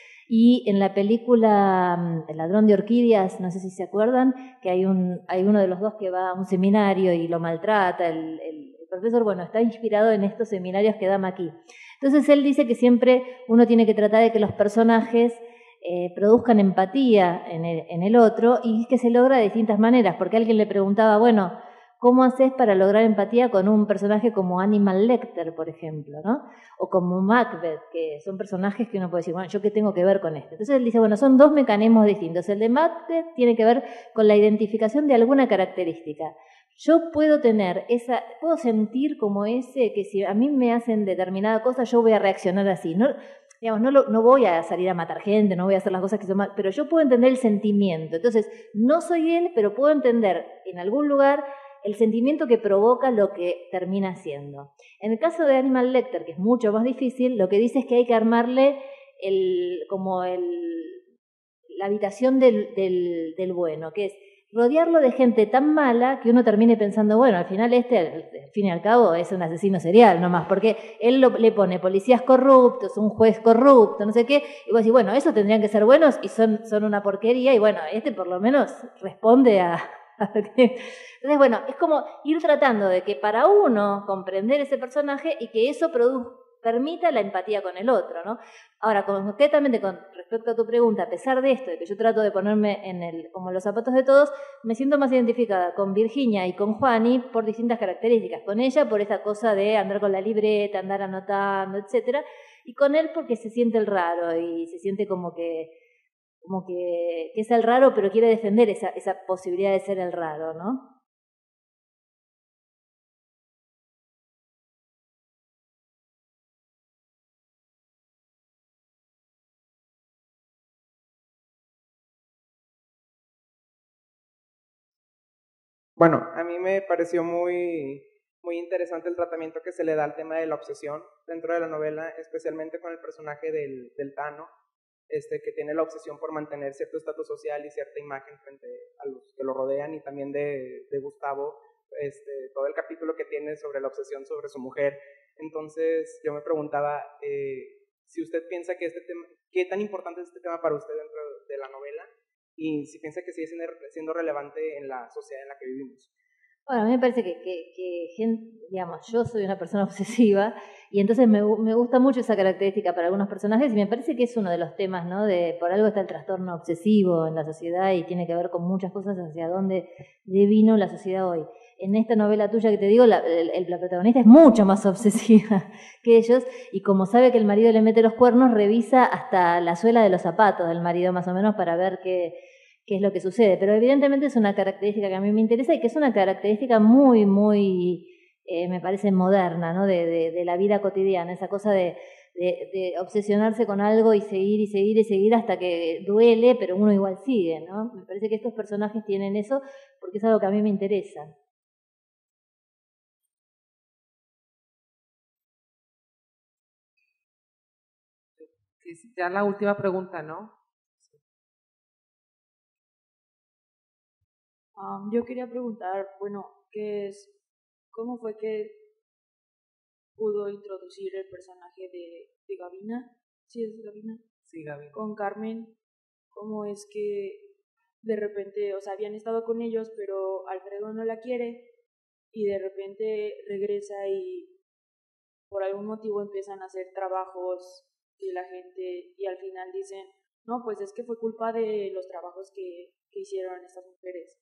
Y en la película El ladrón de orquídeas, no sé si se acuerdan, que hay un hay uno de los dos que va a un seminario y lo maltrata, el, el, el profesor, bueno, está inspirado en estos seminarios que da McKee. Entonces él dice que siempre uno tiene que tratar de que los personajes eh, produzcan empatía en el, en el otro, y que se logra de distintas maneras, porque alguien le preguntaba, bueno, ¿cómo haces para lograr empatía con un personaje como Hannibal Lecter, por ejemplo, ¿no? O como Macbeth, que son personajes que uno puede decir, bueno, ¿yo qué tengo que ver con esto? Entonces él dice, bueno, son dos mecanismos distintos. El de Macbeth tiene que ver con la identificación de alguna característica. Yo puedo tener esa, puedo sentir como ese, que si a mí me hacen determinada cosa, yo voy a reaccionar así. No, digamos, no, lo, no voy a salir a matar gente, no voy a hacer las cosas que son mal, pero yo puedo entender el sentimiento. Entonces, no soy él, pero puedo entender en algún lugar el sentimiento que provoca lo que termina siendo. En el caso de Hannibal Lecter, que es mucho más difícil, lo que dice es que hay que armarle el, como el, la habitación del, del, del bueno, que es rodearlo de gente tan mala que uno termine pensando, bueno, al final este, al fin y al cabo, es un asesino serial nomás, porque él lo, le pone policías corruptos, un juez corrupto, no sé qué, y vos decís, bueno, esos tendrían que ser buenos y son, son una porquería, y bueno, este por lo menos responde a... Entonces, bueno, es como ir tratando de que para uno comprender ese personaje y que eso produzca, permita la empatía con el otro, ¿no? Ahora, concretamente con respecto a tu pregunta, a pesar de esto, de que yo trato de ponerme en el, como los zapatos de todos, me siento más identificada con Virginia y con Juani por distintas características. Con ella por esa cosa de andar con la libreta, andar anotando, etcétera, y con él porque se siente el raro y se siente como que como que, que es el raro, pero quiere defender esa, esa posibilidad de ser el raro, ¿no? Bueno, a mí me pareció muy, muy interesante el tratamiento que se le da al tema de la obsesión dentro de la novela, especialmente con el personaje del, del Tano, este, que tiene la obsesión por mantener cierto estatus social y cierta imagen frente a los que lo rodean, y también de, de Gustavo, este, todo el capítulo que tiene sobre la obsesión sobre su mujer. Entonces yo me preguntaba eh, si usted piensa que este tema, qué tan importante es este tema para usted dentro de la novela, y si piensa que sigue siendo, siendo relevante en la sociedad en la que vivimos. Bueno, a mí me parece que, que, que, digamos, yo soy una persona obsesiva y entonces me, me gusta mucho esa característica para algunos personajes, y me parece que es uno de los temas, ¿no? De por algo está el trastorno obsesivo en la sociedad y tiene que ver con muchas cosas hacia dónde devino la sociedad hoy. En esta novela tuya que te digo, la, el, la protagonista es mucho más obsesiva que ellos, y como sabe que el marido le mete los cuernos, revisa hasta la suela de los zapatos del marido más o menos para ver qué, qué es lo que sucede. Pero evidentemente es una característica que a mí me interesa y que es una característica muy, muy, eh, me parece moderna, ¿no? De, de, de la vida cotidiana, esa cosa de, de, de obsesionarse con algo y seguir y seguir y seguir hasta que duele, pero uno igual sigue, ¿no? Me parece que estos personajes tienen eso porque es algo que a mí me interesa. Ya la última pregunta, ¿no? Um, yo quería preguntar, bueno, ¿qué es, cómo fue que pudo introducir el personaje de, de Gabina? ¿Sí es Gabina? Sí, Gabina. Con Carmen, ¿cómo es que de repente, o sea, habían estado con ellos, pero Alfredo no la quiere y de repente regresa y por algún motivo empiezan a hacer trabajos de la gente y al final dicen, no, pues es que fue culpa de los trabajos que, que hicieron estas mujeres.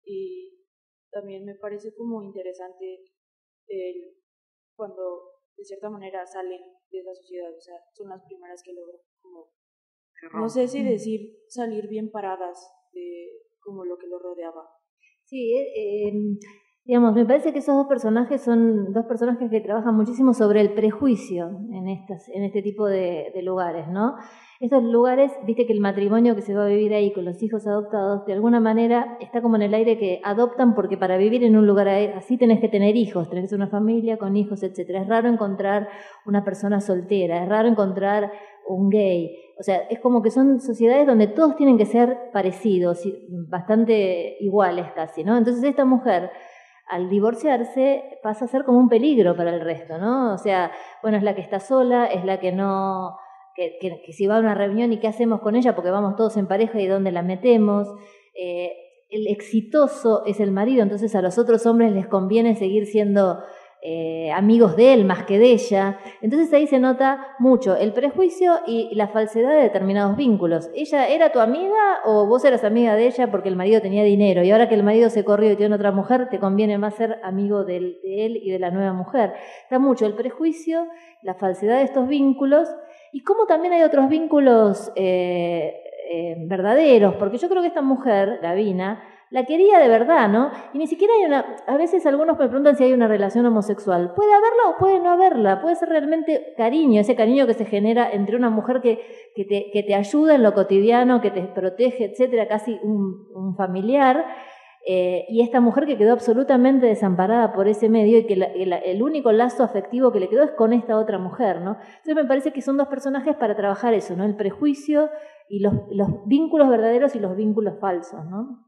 y también me parece como interesante el, cuando de cierta manera salen de esa sociedad, o sea, son las primeras que logran como, no sé si decir salir bien paradas de como lo que lo rodeaba. Sí, eh, eh, digamos, me parece que esos dos personajes son dos personajes que trabajan muchísimo sobre el prejuicio en estas, en este tipo de, de lugares, ¿no? Estos lugares, viste que el matrimonio que se va a vivir ahí con los hijos adoptados, de alguna manera está como en el aire que adoptan porque para vivir en un lugar así tenés que tener hijos, tenés que ser una familia con hijos, etcétera. Es raro encontrar una persona soltera, es raro encontrar un gay. O sea, es como que son sociedades donde todos tienen que ser parecidos, bastante iguales casi, ¿no? Entonces esta mujer, al divorciarse, pasa a ser como un peligro para el resto, ¿no? O sea, bueno, es la que está sola, es la que no, que, que, que si va a una reunión y qué hacemos con ella porque vamos todos en pareja y dónde la metemos. Eh, el exitoso es el marido, entonces a los otros hombres les conviene seguir siendo eh, amigos de él más que de ella. Entonces ahí se nota mucho el prejuicio y la falsedad de determinados vínculos. ¿Ella era tu amiga o vos eras amiga de ella porque el marido tenía dinero? Y ahora que el marido se corrió y tiene otra mujer, te conviene más ser amigo de él, de él y de la nueva mujer. Está mucho el prejuicio, la falsedad de estos vínculos y cómo también hay otros vínculos eh, eh, verdaderos, porque yo creo que esta mujer, Lavina, la quería de verdad, ¿no? Y ni siquiera hay una... A veces algunos me preguntan si hay una relación homosexual. Puede haberla o puede no haberla. Puede ser realmente cariño, ese cariño que se genera entre una mujer que, que, te, que te ayuda en lo cotidiano, que te protege, etcétera, casi un, un familiar, eh, y esta mujer que quedó absolutamente desamparada por ese medio y que la, el, el único lazo afectivo que le quedó es con esta otra mujer, ¿no? Entonces me parece que son dos personajes para trabajar eso, ¿no? El prejuicio y los, los vínculos verdaderos y los vínculos falsos, ¿no?